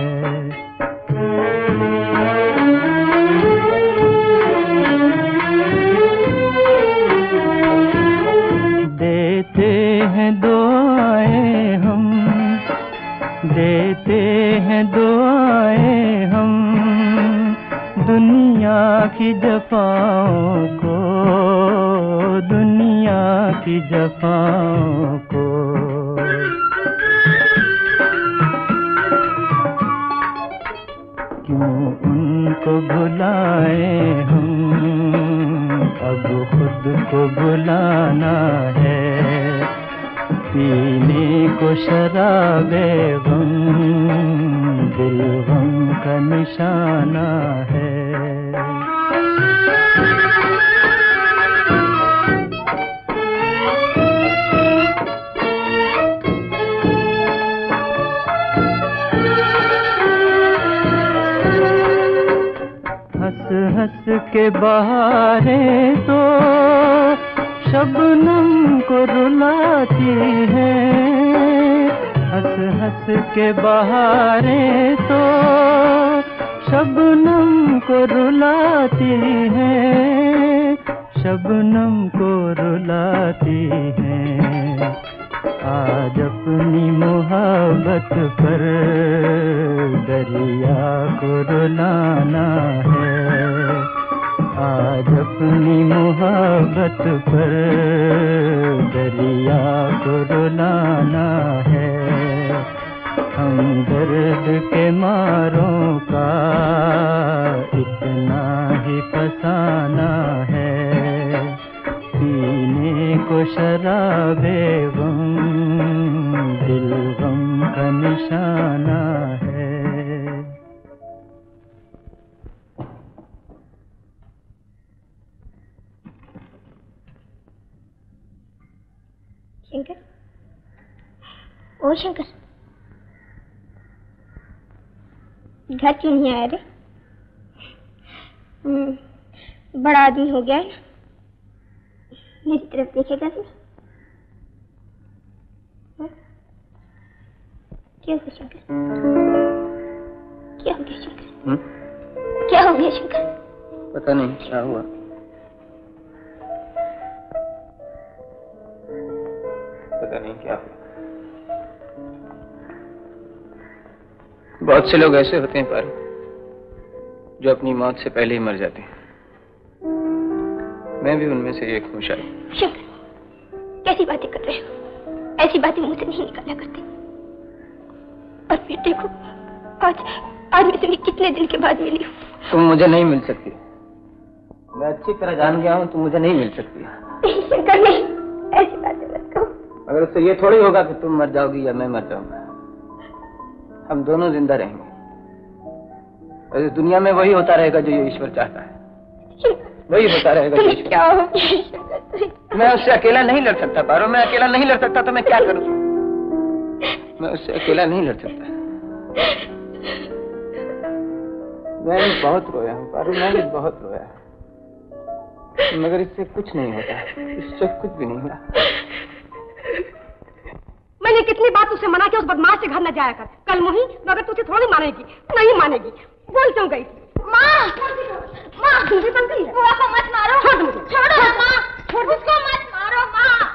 देते हैं दुआएं हम, देते हैं दुआएं हम, दुनिया की जफाओं को, दुनिया की जफाओं को। क्यों उनको भुलाए हम, अब खुद को भुलाना है, पीने को शराबे गम, दिल गम का निशाना है। हंस हंस के बहारें तो शबनम को रुलाती है, हंस हंस के बहारें तो शबनम को रुलाती है, शबनम को रुलाती है। आज अपनी मोहब्बत पर दरिया को रुलाना है, आज अपनी मोहब्बत पर दरिया को रुलाना है। हम दर्द के मारों का इतना ही फसाना है, पीने को शराबे गम, दिल गम का निशाना है। शंकर, ओ शंकर, घर क्यों नहीं आया रे? बड़ा आदमी हो गया है ना, मेरी तरफ देखेगा भी। क्या हो गया शंकर? क्या हो गया शंकर? हुँ? क्या हो गया शंकर? पता नहीं क्या हुआ। पता नहीं क्या हुआ। बहुत से लोग ऐसे होते हैं पारू, जो अपनी मौत से पहले ही मर जाते हैं। मैं भी उनमें से एक हूँ शायद। शंकर, कैसी बातें कर रहे हो? ऐसी बातें मुंह से नहीं निकाला करते। और फिर देखो, आज आज मैं तुम्हें कितने दिन के बाद मिली हूँ। तुम मुझे नहीं मिल सकती, मैं अच्छी तरह जान गया हूँ, तुम मुझे नहीं मिल सकती। नहीं शंकर, नहीं, ऐसी बातें मत कहो। अगर उससे ये थोड़ी होगा कि तुम मर जाओगी या मैं मर जाऊंगा, हम दोनों जिंदा रहेंगे। और इस दुनिया में वही होता रहेगा जो ये ईश्वर चाहता है, वही होता रहेगा जो ईश्वर। क्या हो गया? मैं उससे अकेला नहीं लड़ सकता पारो, मैं अकेला नहीं लड़ सकता तो मैं क्या करूं? मैं उससे अकेला नहीं लड़ सकता। मैं भी बहुत रोया हूँ पारो, मैं भी बहुत रोया, मगर इससे कुछ नहीं होता, इससे कुछ भी नहीं हुआ। मैंने कितनी बार तुझसे मना किया उस बदमाश से घर न जाया कर। कल मुही मगर तुझे थोड़ी मानेगी, नहीं मानेगी। बोल क्यों गई? माँ, माँ दूसरी बन गई है। बुआ को मत मारो। छोड़ मुझे। छोड़ो माँ, उसको मत मारो माँ।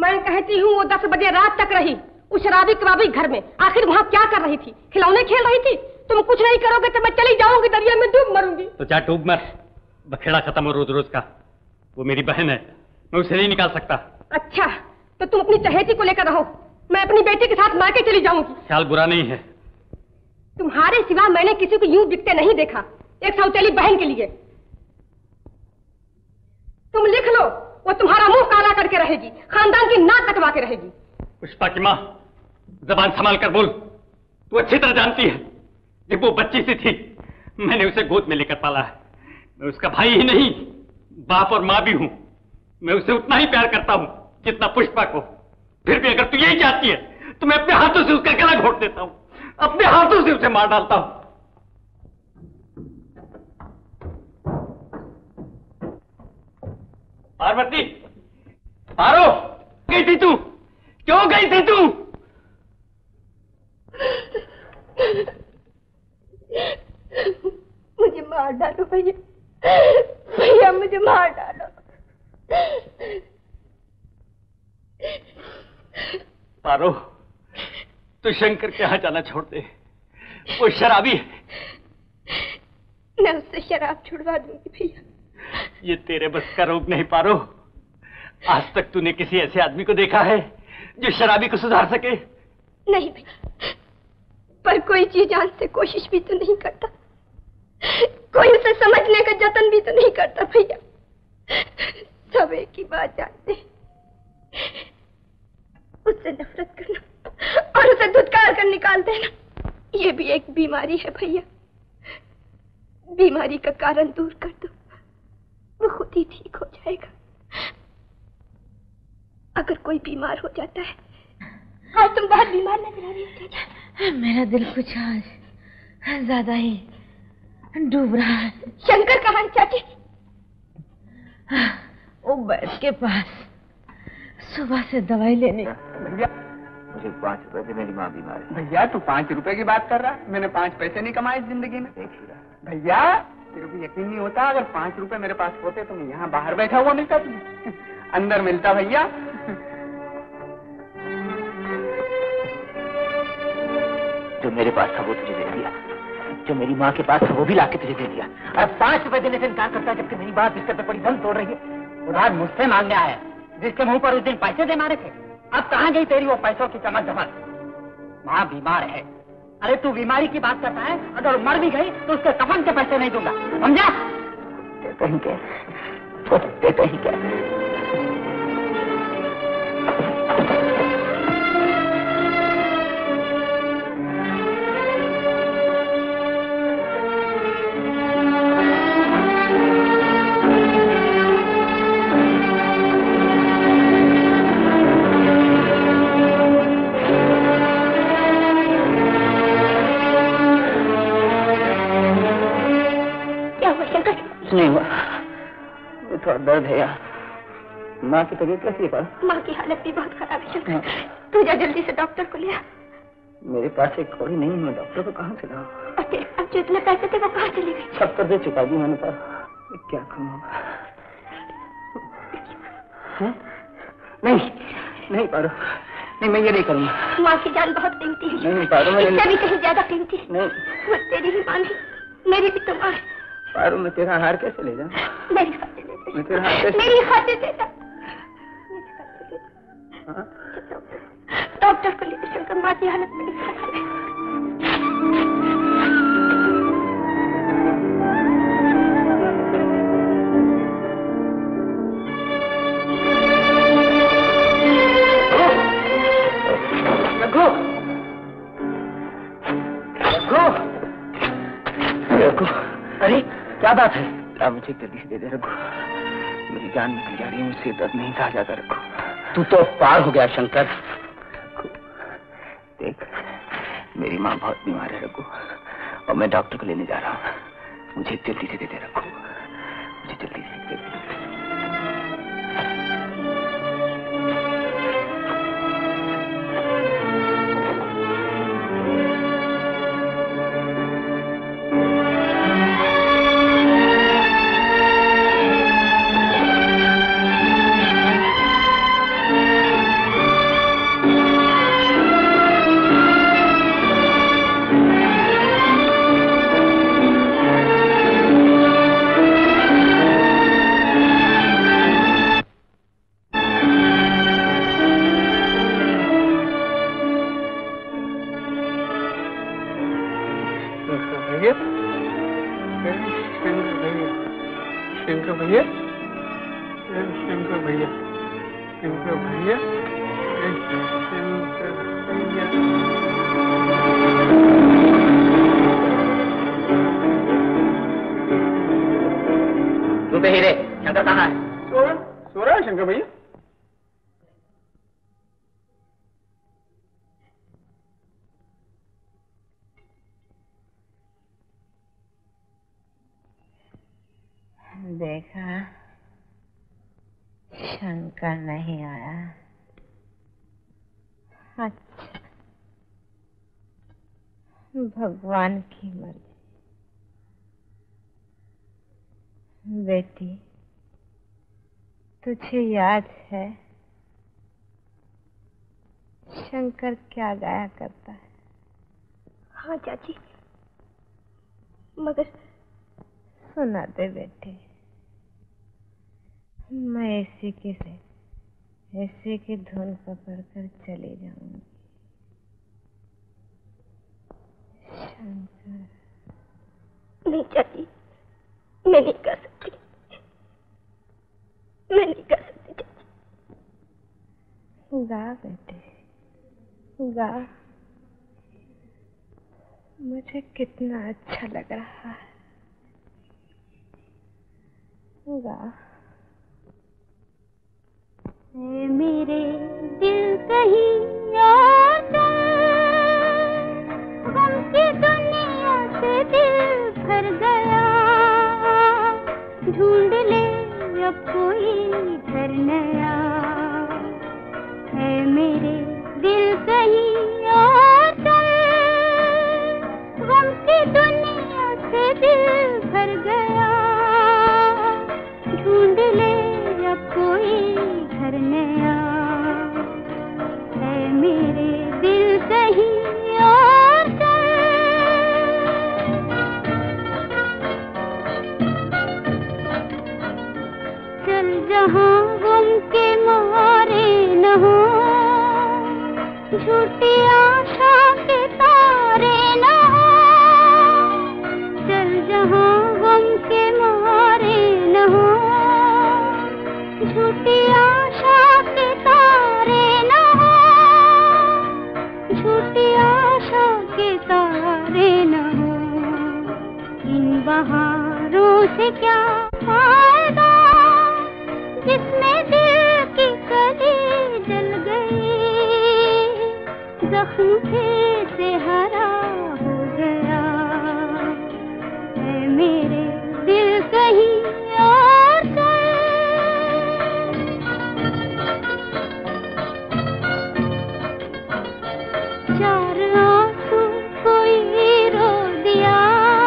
मैं कहती हूँ वो दस बजे रात तक रही उस शराबी कबाबी घर में। आखिर वहाँ क्या कर रही थी? खिलौने खेल रही थी? तुम कुछ नहीं करोगे तो मैं चली जाऊंगी, दरिया में डूब मरूंगी। तो जा डूब मर, बखेड़ा खत्म हो रोज रोज का। वो मेरी बहन है, मैं उसे नहीं निकाल सकता। अच्छा, तो तुम अपनी चहेती को लेकर रहो, मैं अपनी बेटी के साथ मायके चली जाऊंगी। ख्याल बुरा नहीं है। तुम्हारे सिवा मैंने किसी को यूं बिकते नहीं देखा, एक सौतेली बहन के लिए। तुम लिख लो, वो तुम्हारा मुंह काला करके रहेगी, खानदान की नाक कटवा के रहेगी। पुष्पा की माँ, जबान संभाल कर बोल। तू अच्छी तरह जानती है, जब वो बच्ची सी थी मैंने उसे गोद में लेकर पाला है। मैं उसका भाई ही नहीं, बाप और माँ भी हूं। मैं उसे उतना ही प्यार करता हूं जितना पुष्पा को। फिर भी अगर तू यही चाहती है तो मैं अपने हाथों से उसका गला घोट देता हूं, अपने हाथों से उसे मार डालता हूं। पार्वती, पारो, गई थी तू? क्यों गई थी तू? मुझे मार डालो भैया, भैया मुझे मार डालो। पारो, तू शंकर के यहाँ जाना छोड़ दे, वो शराबी है। मैं उससे शराब छुड़वा दूंगी भैया। ये तेरे बस का रोग नहीं पारो। आज तक तूने किसी ऐसे आदमी को देखा है जो शराबी को सुधार सके? नहीं भैया, पर कोई चीज जान से कोशिश भी तो नहीं करता, कोई उसे समझने का जतन भी तो नहीं करता भैया। सब एक ही बात जानते हैं, उससे नफरत करना और उसे धुतकार कर निकाल देना, ये भी एक बीमारी है भैया। बीमारी का कारण दूर कर दो, वो खुद ही ठीक हो जाएगा। अगर कोई बीमार हो जाता है, आज तुम बहुत बीमार नजर आ रही हो। मेरा दिल कुछ आज ज्यादा ही डूब रहा है। शंकर कहाँ है चाची? वो बैठ के पास सुबह से दवाई लेने। भैया मुझे पाँच रुपए से, मेरी माँ बीमार है। भैया तू पाँच रुपए की बात कर रहा है? मैंने पाँच पैसे नहीं कमाए जिंदगी में। भैया तेरे को यकीन नहीं होता, अगर पाँच रुपए मेरे पास होते तो मैं यहाँ बाहर बैठा हुआ मिलता तुझे, अंदर मिलता भैया। जो मेरे पास था वो तुझे दे दिया, जो मेरी माँ के पास था वो भी लाके तुझे दे दिया। अब पाँच रुपए देने से इनकार करता है, जबकि मेरी बात बिस्तर पे पड़ी दम तोड़ रही है। उधार मुझसे मांगने आया, जिसके मुंह पर उस दिन पैसे दे मारे थे। अब कहाँ गई तेरी वो पैसों की चमक धमक? माँ बीमार है। अरे तू बीमारी की बात करता है, अगर मर भी गई तो उसके कफन के पैसे नहीं दूंगा, समझा? देते ही क्या, देते ही क्या। नहीं हुआ, वो थोड़ा दर्द है यार। माँ की तबीयत कैसी है? माँ की हालत भी बहुत खराब है शंकर, तू जा जल्दी से डॉक्टर को ले आ। मेरे पास एक कौड़ी नहीं, मैं डॉक्टर को कहाँ से लाऊं? और तेरे पास जो इतने पैसे थे वो कहाँ चले गए? सब कर्जे चुका दी मैंने तो, क्या करूँ? नहीं नहीं पारो, नहीं मैं ये नहीं करूँगा। माँ की जान बहुत कीमती है। नहीं पारो, मैं इससे भी कहीं ज्यादा कीमती है। नहीं, वो तेरी ही माँ नहीं, मेरी भी तो माँ है। पारो मैं तेरा हार कैसे ले जाऊं? मेरी खातिर दे दे। मैं तेरा हार कैसे? मेरी खातिर दे दे। डॉक्टर को ले शंकर, माँ की हालत बड़ी खराब है। रघु, रघु, रघु, अरे क्या बात है? क्या मुझे जल्दी से दे दे रघु, मेरी जान निकल जा रही है, मुझसे दर्द नहीं सहा जाता रघु। तू तो पार हो गया शंकर। देख मेरी माँ बहुत बीमार है रघु, और मैं डॉक्टर को लेने जा रहा हूँ। मुझे जल्दी से दे दे रघु, मुझे जल्दी से दे दे। शंकर भैया, शंकर भैया। तू पे हीरे, शंकर कहाँ है? सो रहा सो रहा है शंकर भैया। देखा, शंकर नहीं आया। अच्छा, भगवान की मर्जी। बेटी, तुझे याद है शंकर क्या गाया करता है? हाँ चाची, मगर सुना दे बेटे। मैं इसी के से इसी की धुन पकड़ कर चली जाऊंगी। शंकर। नहीं चाची, मैं नहीं कर सकती, मैं नहीं कर सकती चाची। गा बेटे, गा। मुझे कितना अच्छा लग रहा है। गा। मेरे दिल कहीं और चल, गम की दुनिया से दिल भर गया, ढूंढ ले अब कोई घर नया। है मेरे दिल कहीं और चल, गम की दुनिया से दिल भर गया, ढूंढ ले अब कोई घर नया। है मेरे दिल कहीं और चल। चल जहाँ गम के मारे न हो, झूठी आशा के तारे न हो। चल जहाँ गम के मारे न हो, झूठी आशा के तारे न हो। झूठी आशा के तारे न हो। इन बहारों से क्या फायदा, जिसमें दिल की कली जल गई, जख्म फिर से हरा हो गया। है मेरे दिल कहीं और चल। चार आंसू कोई रो दिया,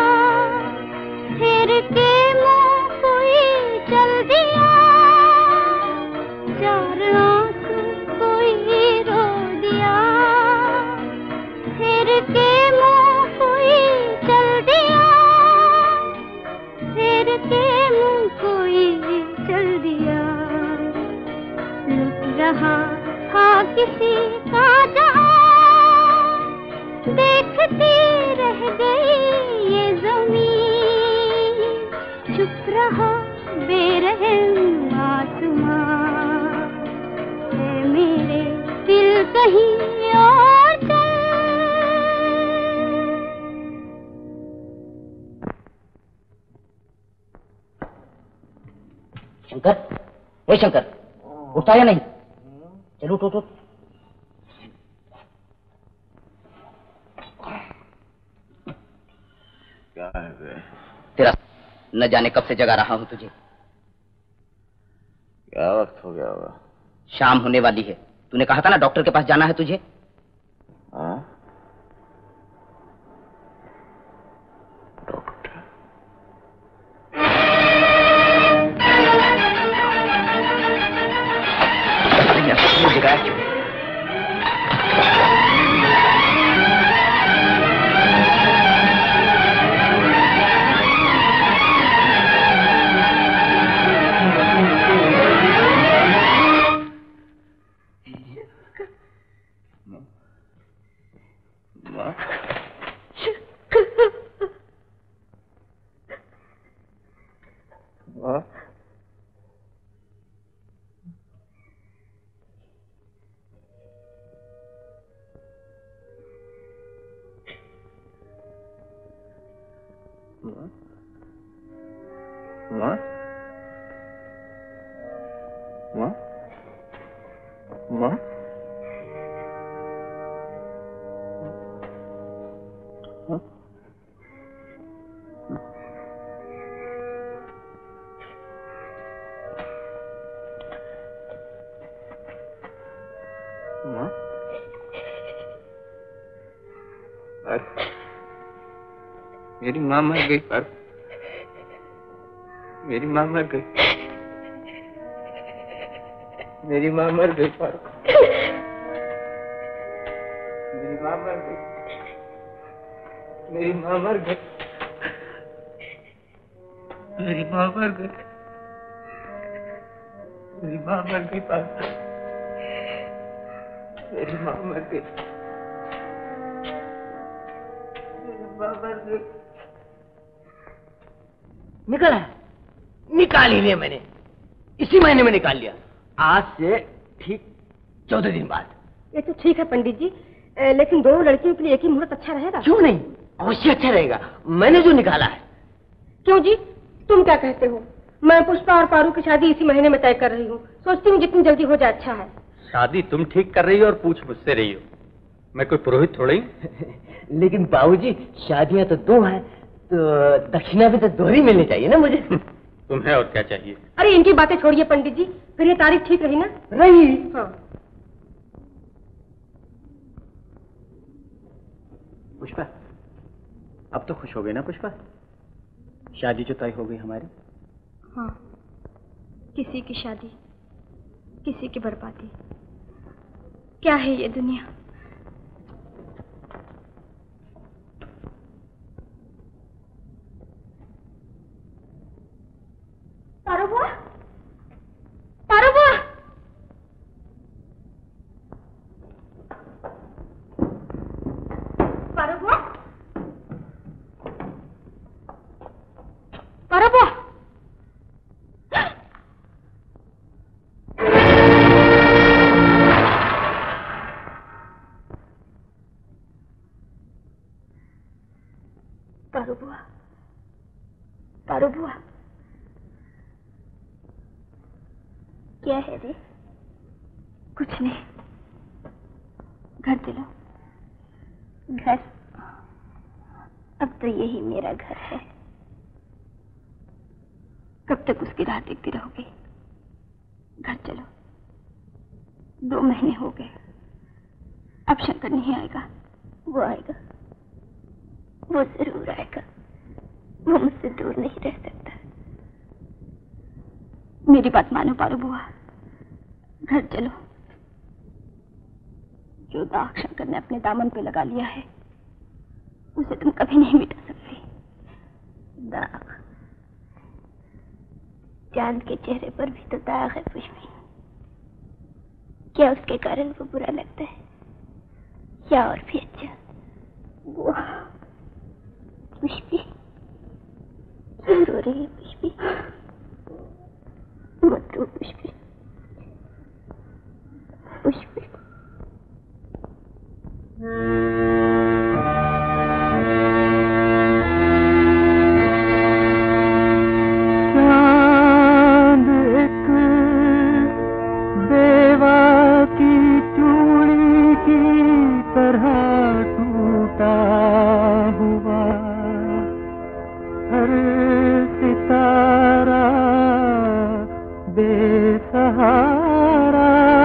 फिर के मुंह कोई चल दिया। चार आंसू कोई रो दिया, फिर के मुंह कोई चल दिया। फिर के मुंह कोई चल दिया। लुट रहा था किसी का जहां, देखती रह गई ये ज़मीन। चुप रहा बेरहम आसमां। है मेरे दिल कहीं और चल। शंकर, ए शंकर, उठता या नहीं? चलो उठ उठ उठ। क्या है बे? तेरा न जाने कब से जगा रहा हूं तुझे। क्या वक्त हो गया होगा? शाम होने वाली है। तूने कहा था ना डॉक्टर के पास जाना है तुझे। हाँ? डॉक्टर जगाया क्यों? माँ माँ माँ मेरी माँ मर गई पर मेरी माँ मर गई मेरी माँ मर गई पर मेरी माँ मर गई मेरी माँ मर गई मेरी माँ मर गई मेरी माँ मर गई पर मेरी माँ मर गई मेरी माँ मर गई। निकला निकाल ही लिया मैंने, इसी महीने में निकाल लिया, आज से ठीक चौदह दिन बाद। ये तो ठीक है पंडित जी, ए, लेकिन दोनों लड़कियों के लिए एक ही मुहूर्त अच्छा रहेगा? क्यों नहीं, अवश्य अच्छा रहेगा, मैंने जो निकाला है। क्यों जी, तुम क्या कहते हो? मैं पुष्पा और पारू की शादी इसी महीने में तय कर रही हूँ, सोचती हूँ जितनी जल्दी हो जाए अच्छा है। शादी तुम ठीक कर रही हो और पूछ मुझसे रही हो, मैं कोई पुरोहित थोड़ा ही। लेकिन बाबूजी शादियां तो दो हैं, तो दक्षिणा भी तो दोहरी मिलनी चाहिए ना मुझे। तुम्हें और क्या चाहिए? अरे इनकी बातें छोड़िए पंडित जी, फिर ये तारीख ठीक रही ना? रही। हाँ। पुष्पा, अब तो खुश हो गई ना पुष्पा? शादी जो तय हो गई हमारी। हाँ, किसी की शादी किसी की बर्बादी, क्या है ये दुनिया। पारो बुआ, पारो बुआ, पारो बुआ, पारो बुआ। पारो बुआ, पारो बुआ, क्या है रे? कुछ नहीं, घर चलो। घर? अब तो यही मेरा घर है। कब तक उसकी राह देखती रहोगे? घर चलो। दो महीने हो गए, अब शंकर नहीं आएगा। वो आएगा, वो जरूर आएगा, वो मुझसे दूर नहीं रह सकता। मेरी बात मानो पारो बुआ, घर चलो। जो दाग शंकर ने अपने दामन पे लगा लिया है, उसे तुम कभी नहीं मिटा सकती। दाग, चांद के चेहरे पर भी तो दाग है पुष्पी। क्या उसके कारण वो बुरा लगता है, या और भी अच्छा? वो पुष्पी, क्यों रो रही है पुष्पी? मत रो पुष्पी, पुष्पी। चांद एक बेवा की चूड़ी की तरह टूटा हुआ, हर सितारा बेसहारा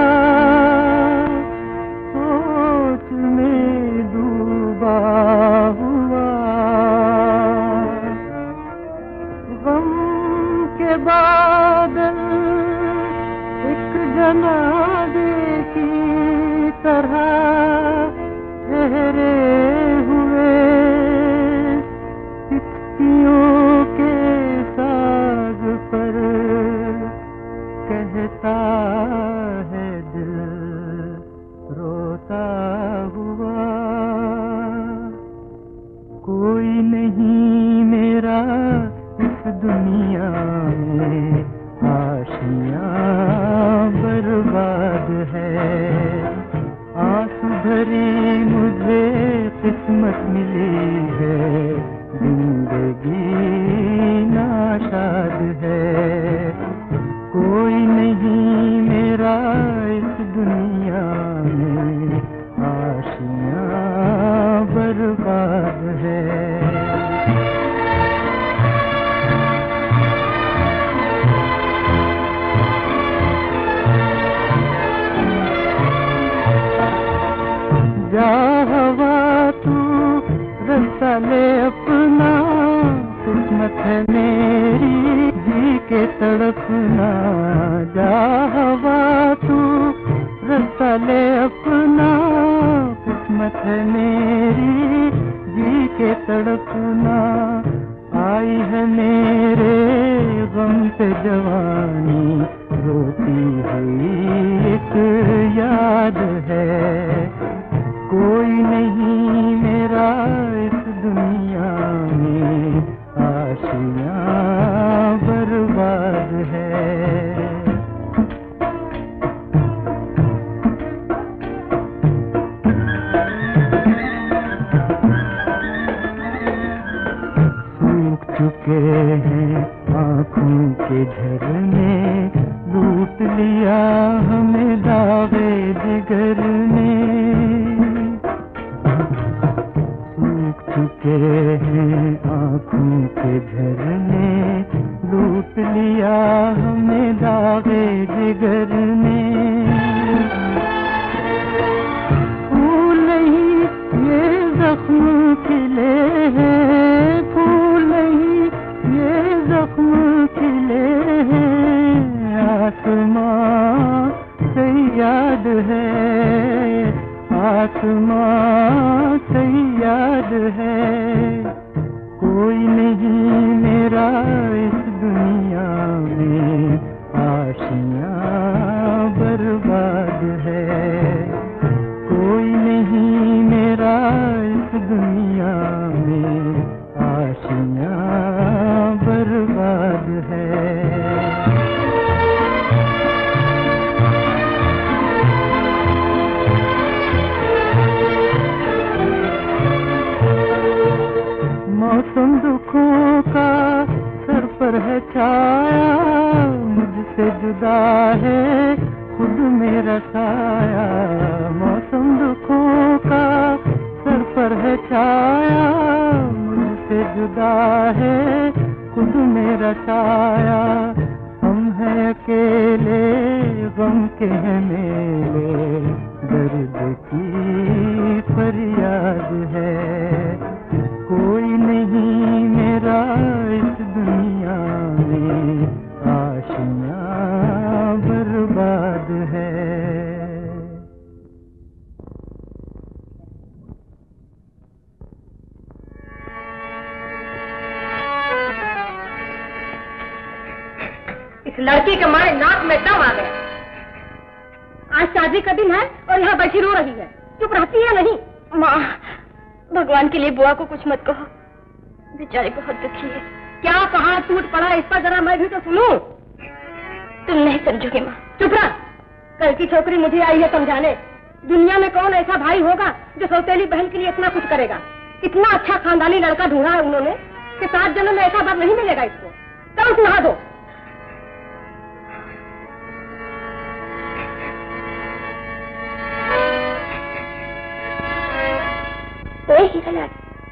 सोच में डूबा हुआ। गम के बादल एक जनाजे की तरह ठहरे हुए, चिट्ठियों के साज पर कहता है दिल रोता हुआ। कोई नहीं मेरा इस दुनिया में, आशियाँ बर्बाद है। आंसू भरी मुझे किस्मत मिली है, जिंदगी नाशाद है। जा हवा तू रास्ता ले अपना, किस्मत है मेरी जी के तड़पना। जा हवा तू रास्ता ले अपना, किस्मत है मेरी जी के तड़पना। आई है मेरे गम पे जवानी, रोती हुई एक याद है। कोई नहीं मेरा इस दुनिया में, आशियाँ बर्बाद है। सूख चुके हैं आँखों के झरने, लूट लिया हमें दावे जिगर ने। सूख चुके हैं आँखों के झरने, लूट लिया हमें दावे जिगर ने। फूल नहीं ये जख्म खिले हैं, फूल नहीं ये जख्म खिले हैं। आसमां से याद है, आसमां से याद है। कोई नहीं मेरा इस दुनिया में, आशियाँ बर्बाद है। कोई नहीं मेरा इस दुनिया में, आशियाँ बर्बाद है। मौसम दुखों का सर पर है छाया, मुझसे जुदा है खुद मेरा साया। मौसम दुखों का सर पर है छाया, मुझसे जुदा है खुद मेरा साया। हम हैं अकेले गम के हैं मेले, दर्द की फरियाद है। कोई नहीं मेरा इस दुनिया में, आशियाँ बर्बाद है। इस लड़की के मारे नाक में दम आ गया। आज शादी का दिन है और यहाँ बैठी रो रही है, चुप रहती है नहीं? माँ, भगवान के लिए बुआ को कुछ मत कहो, बेचारी बहुत दुखी है। क्या कहा टूट पड़ा, इस पर जरा मैं भी तो सुनूं। तुम नहीं समझोगे माँ। चुप रह, कल की छोकरी मुझे आई है समझाने। दुनिया में कौन ऐसा भाई होगा जो सौतेली बहन के लिए इतना कुछ करेगा। इतना अच्छा खानदानी लड़का ढूंढा है उन्होंने कि सात जन्म में ऐसा बात नहीं मिलेगा इसको। चल सुना दो। हीरा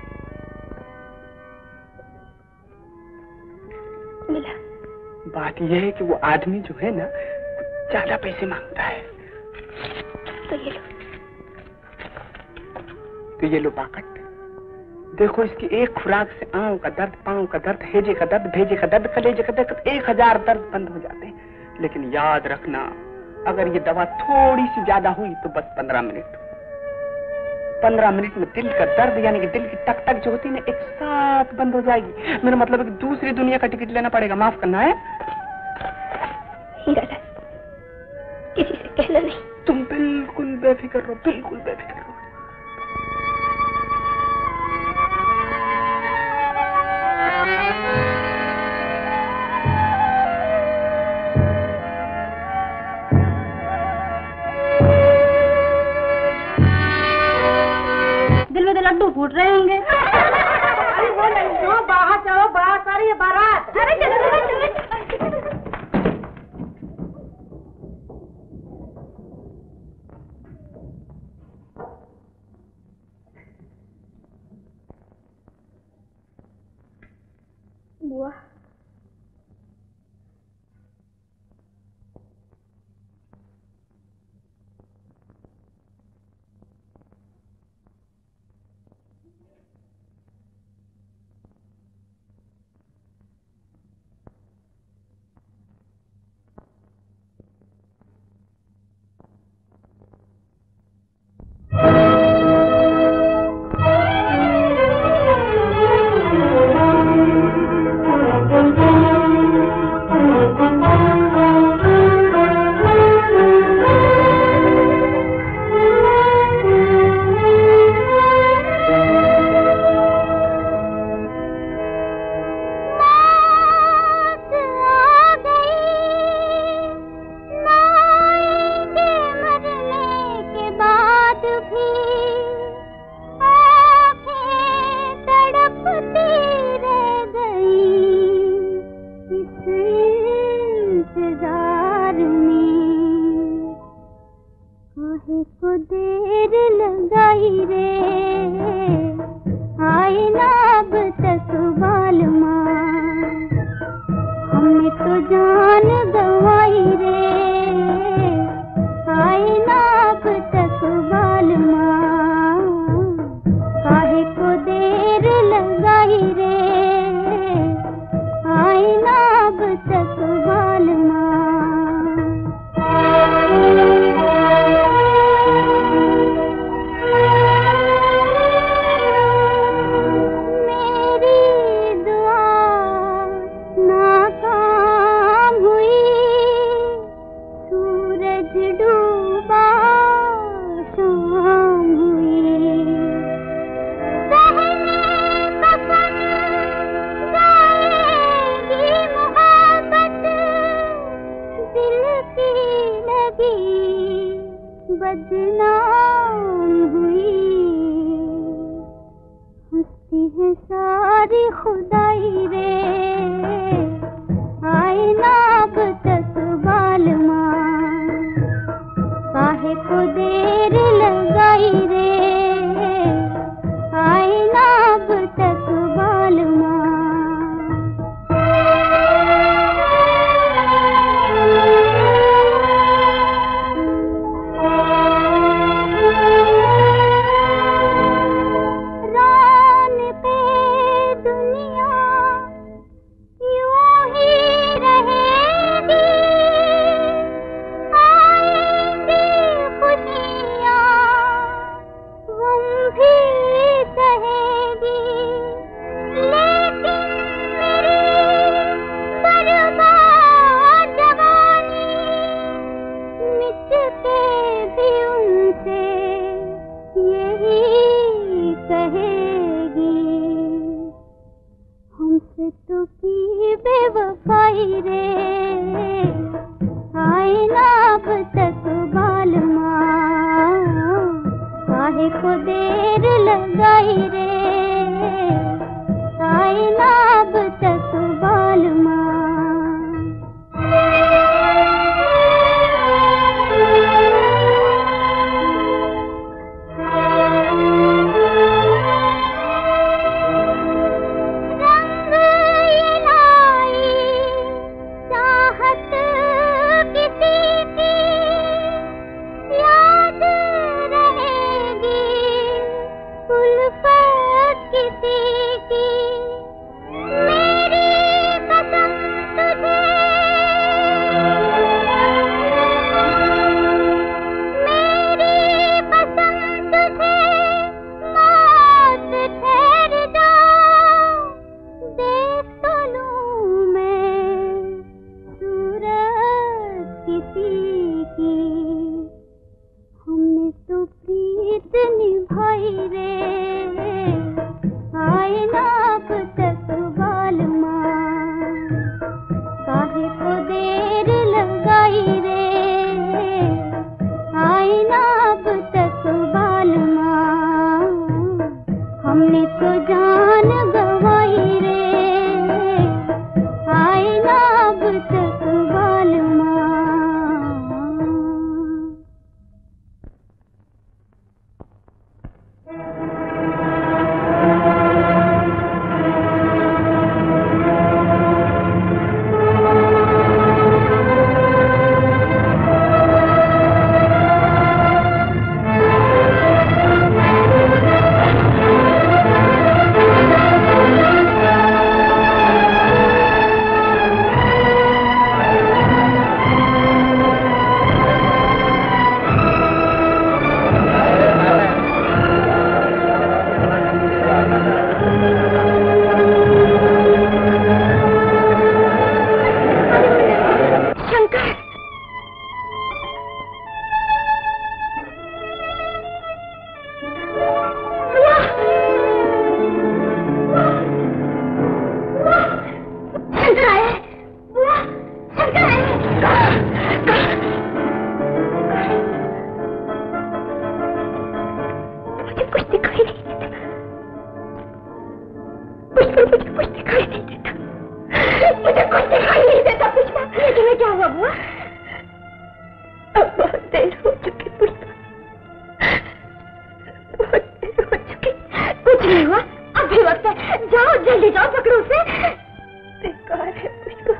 मिला। बात यह है कि वो आदमी जो है ना कुछ ज्यादा पैसे मांगता है। तो ये लो, तो ये लो बाकट। देखो इसकी एक खुराक से आंव का दर्द, पांव का दर्द, हेजे का दर्द, भेजे का दर्द, कलेजे का दर्द, एक हजार दर्द बंद हो जाते हैं। लेकिन याद रखना, अगर ये दवा थोड़ी सी ज्यादा हुई तो बस पंद्रह मिनट पंद्रह मिनट में दिल का दर्द यानी कि दिल की टक टक जो होती है ना एक साथ बंद हो जाएगी। मेरा मतलब है कि दूसरी दुनिया का टिकट लेना पड़ेगा। माफ करना है हीरा लाल, किसी से कहना नहीं। तुम बिल्कुल बेफिक्र रहो, बिल्कुल बेफिक्र रहो। दिल में तो लड्डू फूट रहे होंगे। अरे वो लड्डू बाहर चलो, बारात आ रही है, बारात। अरे चलो चलो चलो। बुआ, काहे को देर लगाई रे, आए ना अब तक बालमा, हमने तो जान गवाई रे, आए ना अब तक बालमा, काहे को देर लगाई रे, आए ना अब तक बालमा। बदनाम हुई, हंसती है सारी खुदाई रे, आए ना अब तक बालमा, काहे को देर लगाई रे, आए ना अब तक बालमा। क्या हुआ बुआ? अब बहुत देर हो चुकी पुष्पा। जाओ जल्दी जाओ, पकड़ो उसे। बेकार है पुष्पा,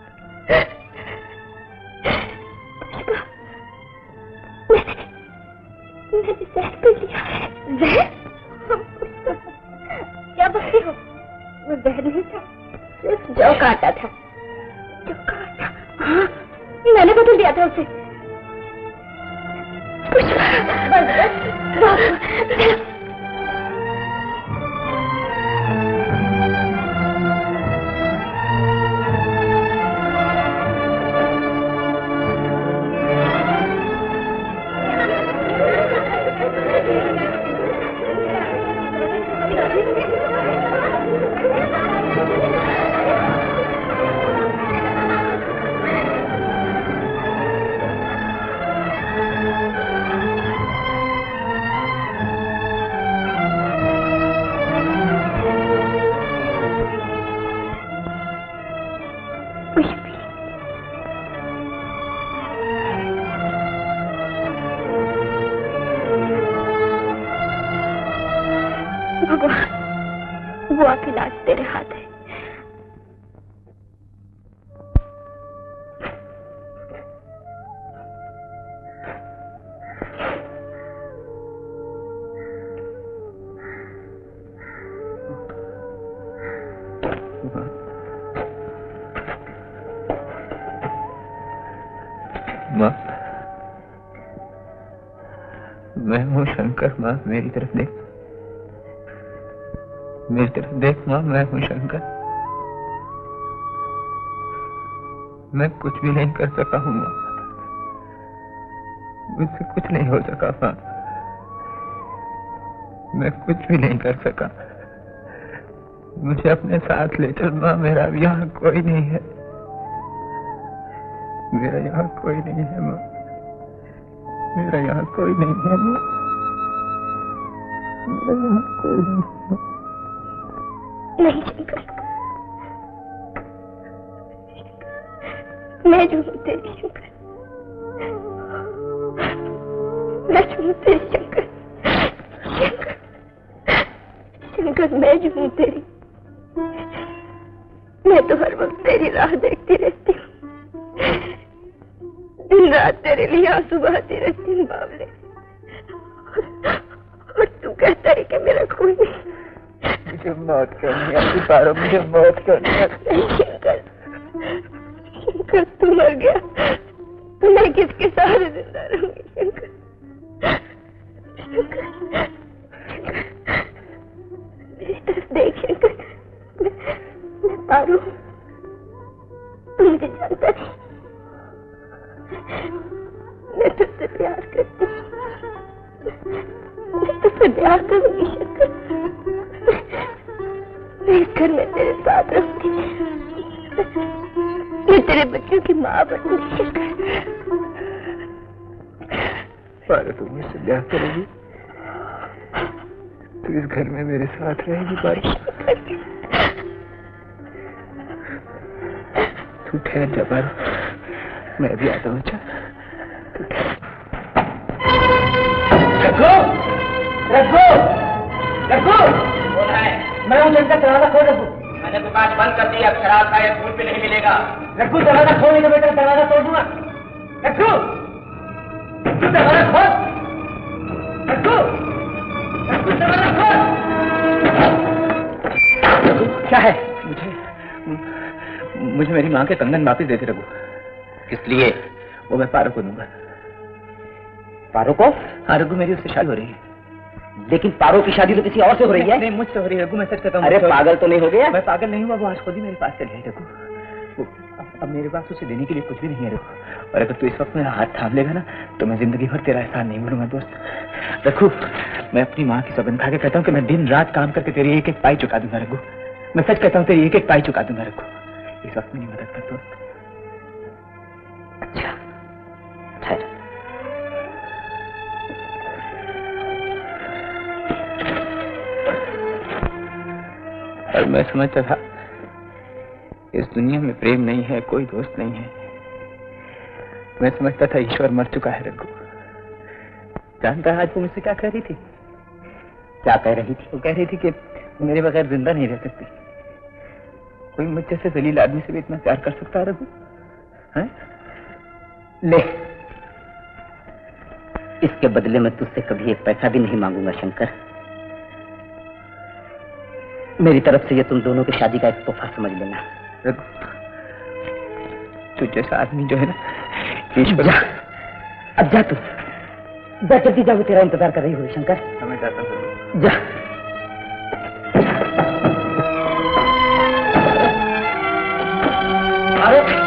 पुष्पा, मैंने जहर पी लिया है। जहर? पुष्पा क्या बकती हो, वो जहर नहीं था, सिर्फ जौ काटा था। जौ काटा? हाँ, मैंने बदल दिया था उसे। पुष्पा बस बस। वो आपकी लाज तेरे हाथ है। माँ, मैं हूँ शंकर। माँ मेरी तरफ देख, मेरी तरफ देख माँ, मैं हूँ शंकर। मैं कुछ भी नहीं कर सका हूँ माँ, मुझसे कुछ नहीं हो सका माँ, मैं कुछ भी नहीं कर सका। मुझे अपने साथ ले चल माँ, मेरा यहाँ कोई नहीं है, मेरा यहाँ कोई नहीं है माँ, मेरा यहाँ कोई नहीं है माँ, मेरा यहाँ कोई नहीं है। नहीं शंकर, मैं जो हूँ तेरी शंकर, मैं जो हूँ तेरी शंकर, शंकर, शंकर मैं जो हूँ तेरी। मैं तो हर वक्त तेरी राह देखती रहती हूँ, दिन रात तेरे लिए आंसू बहाती रहती हूँ बावले, और तू कहता है कि मेरा कोई नहीं। मुझे मौत करनी आती पारो, मुझे मौत करनी आती। शंकर, शंकर तू मर गया तो मैं किसके सहारे जिंदा रहूंगी शंकर, शंकर, शंकर मेरी तरफ देख शंकर, मैं, मैं पारो, तू मुझे जानता नहीं, मैं तुझसे प्यार करती हूँ, मैं तुझसे प्यार करूंगी शंकर, मैं इस घर में तेरे साथ रहूंगी, मैं तेरे बच्चों की माँ बनूंगी शंकर। पारो तू मुझसे ब्याह करेगी, तू इस घर में मेरे साथ रहेगी पारो। तू ठहर जा पारो, मैं भी आता हूँ। अच्छा तू ठहर। रघु, रघु, रघु, मैं हूँ शंकर, दरवाजा खोल रघु। मैंने दुकान बंद कर दी, अब शराब का एक फूल भी नहीं मिलेगा। रघु दरवाजा खोल, नहीं तो बेटा दरवाजा तोड़ दूंगा। रघु, रघु दरवाजा खोल, रघु, रघु दरवाजा खोल। क्या है? मुझे मुझे मेरी माँ के कंगन वापिस दे दे रघु। किस लिए? वो मैं पारो को दूंगा। पारो को? हाँ रघु, मेरी उससे शादी हो रही है। लेकिन पारो की शादी तो किसी और से हो रही है। नहीं, मुझसे हो रही है रघु, मैं सच कहता हूँ। अरे पागल तो नहीं हो गया? मैं पागल नहीं हुआ, वो आज खुद ही मेरे पास चले है रघु। वो अब, अब मेरे पास उसे देने के लिए कुछ भी नहीं है रघु, और अगर तू इस वक्त मेरा हाथ थाम लेगा ना तो मैं जिंदगी भर तेरा एहसान नहीं भूलूंगा दोस्त। रघु, मैं अपनी माँ की सौगंध खा के कहता हूँ कि मैं दिन रात काम करके तेरी एक एक पाई चुका दूंगा रघु। मैं सच कहता हूँ, तेरी एक एक पाई चुका दूंगा रघु। इस वक्त मेरी मदद कर दोस्त। अच्छा, अच्छा। और मैं समझता था इस दुनिया में प्रेम नहीं है, कोई दोस्त नहीं है। मैं समझता था ईश्वर मर चुका है रघु। जानता है आज वो मुझसे क्या कह रही थी? क्या कह रही थी? वो कह रही थी कि मेरे बगैर जिंदा नहीं रह सकती। कोई मुझ जैसे जलील आदमी से भी इतना प्यार कर सकता है रघु? हैं? ले, इसके बदले में तुझसे कभी एक पैसा भी नहीं मांगूंगा शंकर। मेरी तरफ से ये तुम दोनों की शादी का एक तोहफा समझ लेना। रघु, तू जैसा आदमी जो है ना, ईश्वर। अब जा तू, जा जल्दी जा, वो तेरा इंतजार कर रही हो शंकर। मैं जाता हूँ, जा। अरे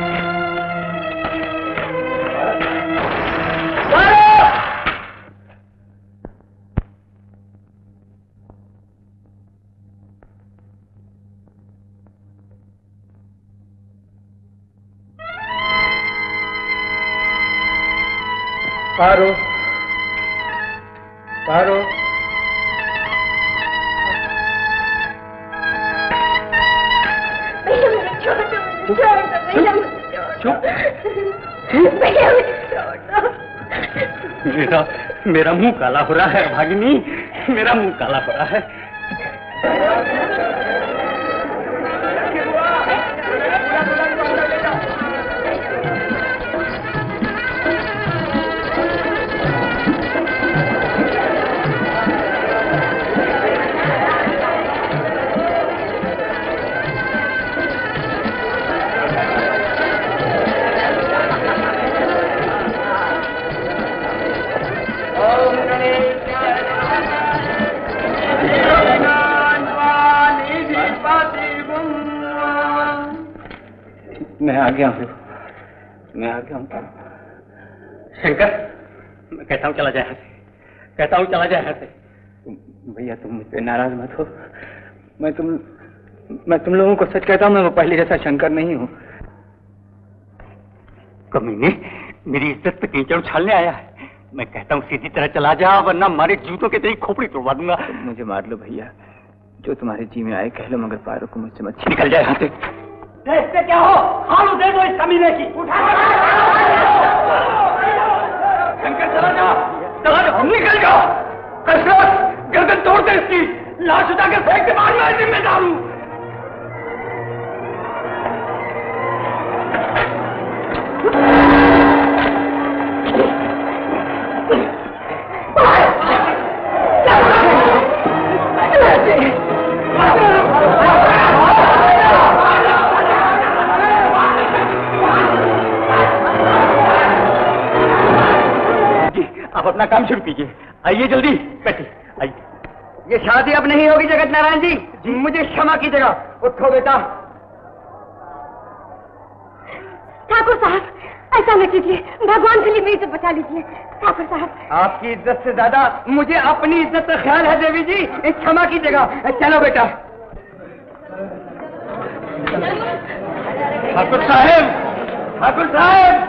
पारो, पारो, भैया मुझे छोड़ दो, मुझे छोड़ दो, भैया मुझे छोड़ दो, भैया मुझे छोड़ दो। मेरा मेरा मुंह काला हो रहा है भागिनी, मेरा मुंह काला हो रहा है। मैं आ गया हूँ, मैं आ गया हूँ। शंकर, मैं कहता हूँ चला जाए यहाँ से, कहता हूँ चला जाए यहाँ से। भैया तुम मुझ पे नाराज मत हो। मैं तुम मैं तुम लोगों को सच कहता हूँ, मैं वो पहले जैसा शंकर नहीं हूँ। कमीने, मेरी इज्जत पे कीचड़ उछालने आया है। मैं कहता हूँ सीधी तरह चला जा, वरना मारे जूतों के तेरी खोपड़ी तोड़वा दूंगा। मुझे मार लो भैया, जो तुम्हारे जी में आए कह लो, मगर पारो को मुझसे मत निकल जाए यहाँ से। देखते क्या हो, खालू दे दो इस कमीने की। उठा शंकर, चला जा, चला जा, निकल जाओ। कसरत, गर्दन तोड़ दे इसकी, लाश उठा के फेंक दे, मार मैं जिम्मेदार हूँ। आप अपना काम शुरू कीजिए, आइए जल्दी बैठिए, आइए। ये शादी अब नहीं होगी जगत नारायण जी, जी मुझे क्षमा कीजिएगा। उठो बेटा। ठाकुर साहब, ऐसा न कीजिए, भगवान के लिए मेरी इज्जत बचा लीजिए। ठाकुर साहब, आपकी इज्जत से ज्यादा मुझे अपनी इज्जत का ख्याल है देवी जी, क्षमा कीजिएगा। चलो बेटा। ठाकुर साहब, ठाकुर साहब,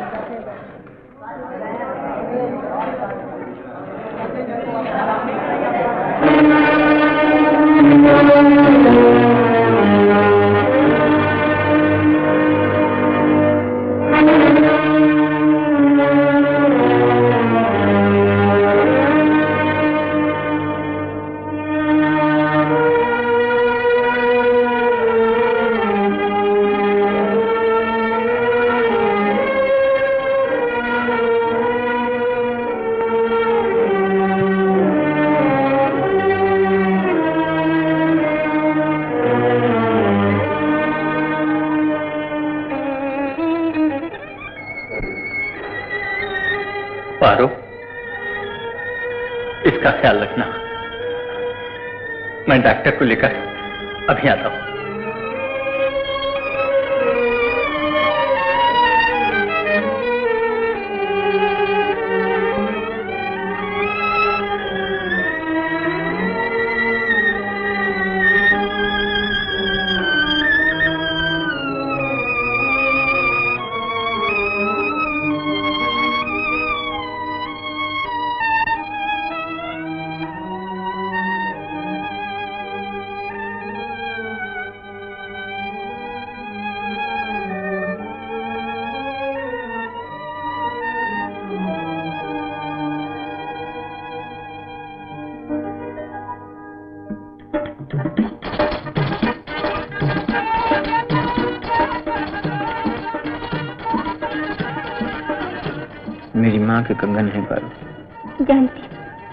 पारो, इसका ख्याल रखना। मैं डॉक्टर को लेकर अभी आता हूँ। मेरी माँ के कंगन है पारो। जानती।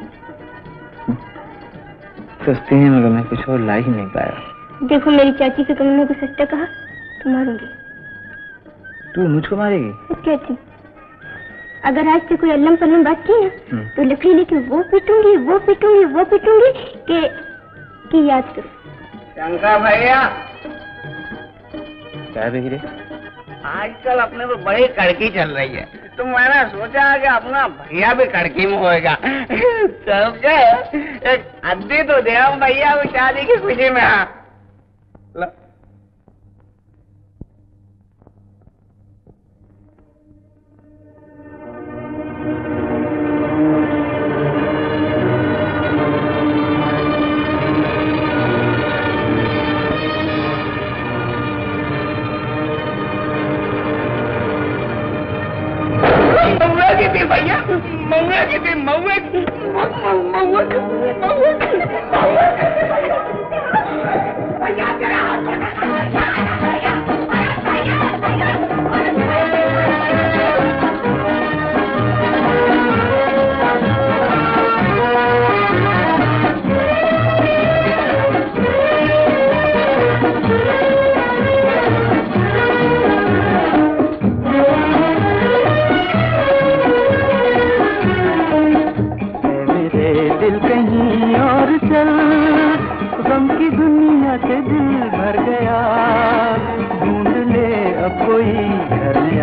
सस्ते हैं मगर मैं कुछ और ला ही नहीं पाया। देखो मेरी चाची के कंगनों को सस्ता कहा तो मारूंगी। तू मुझको मारेगी? कहती अगर आज से कोई अल्लम पल्लम बात की ना तो लकड़ी लेके वो पीटूंगी वो पीटूंगी वो पीटूंगी कि कि याद करो। शंकर भैया क्या रही रे? आजकल अपने तो बड़ी कड़की चल रही है, तो मैंने सोचा कि अपना भैया भी कड़की में होएगा। समझे? एक अद्दी तो दे भैया को शादी की खुशी में। हाँ भैया मऊआ की थी मऊआ की मऊआ की मऊआ की भैया तेरा कहीं और चल, गम की दुनिया से दिल भर गया, ढूंढ ले अब कोई घर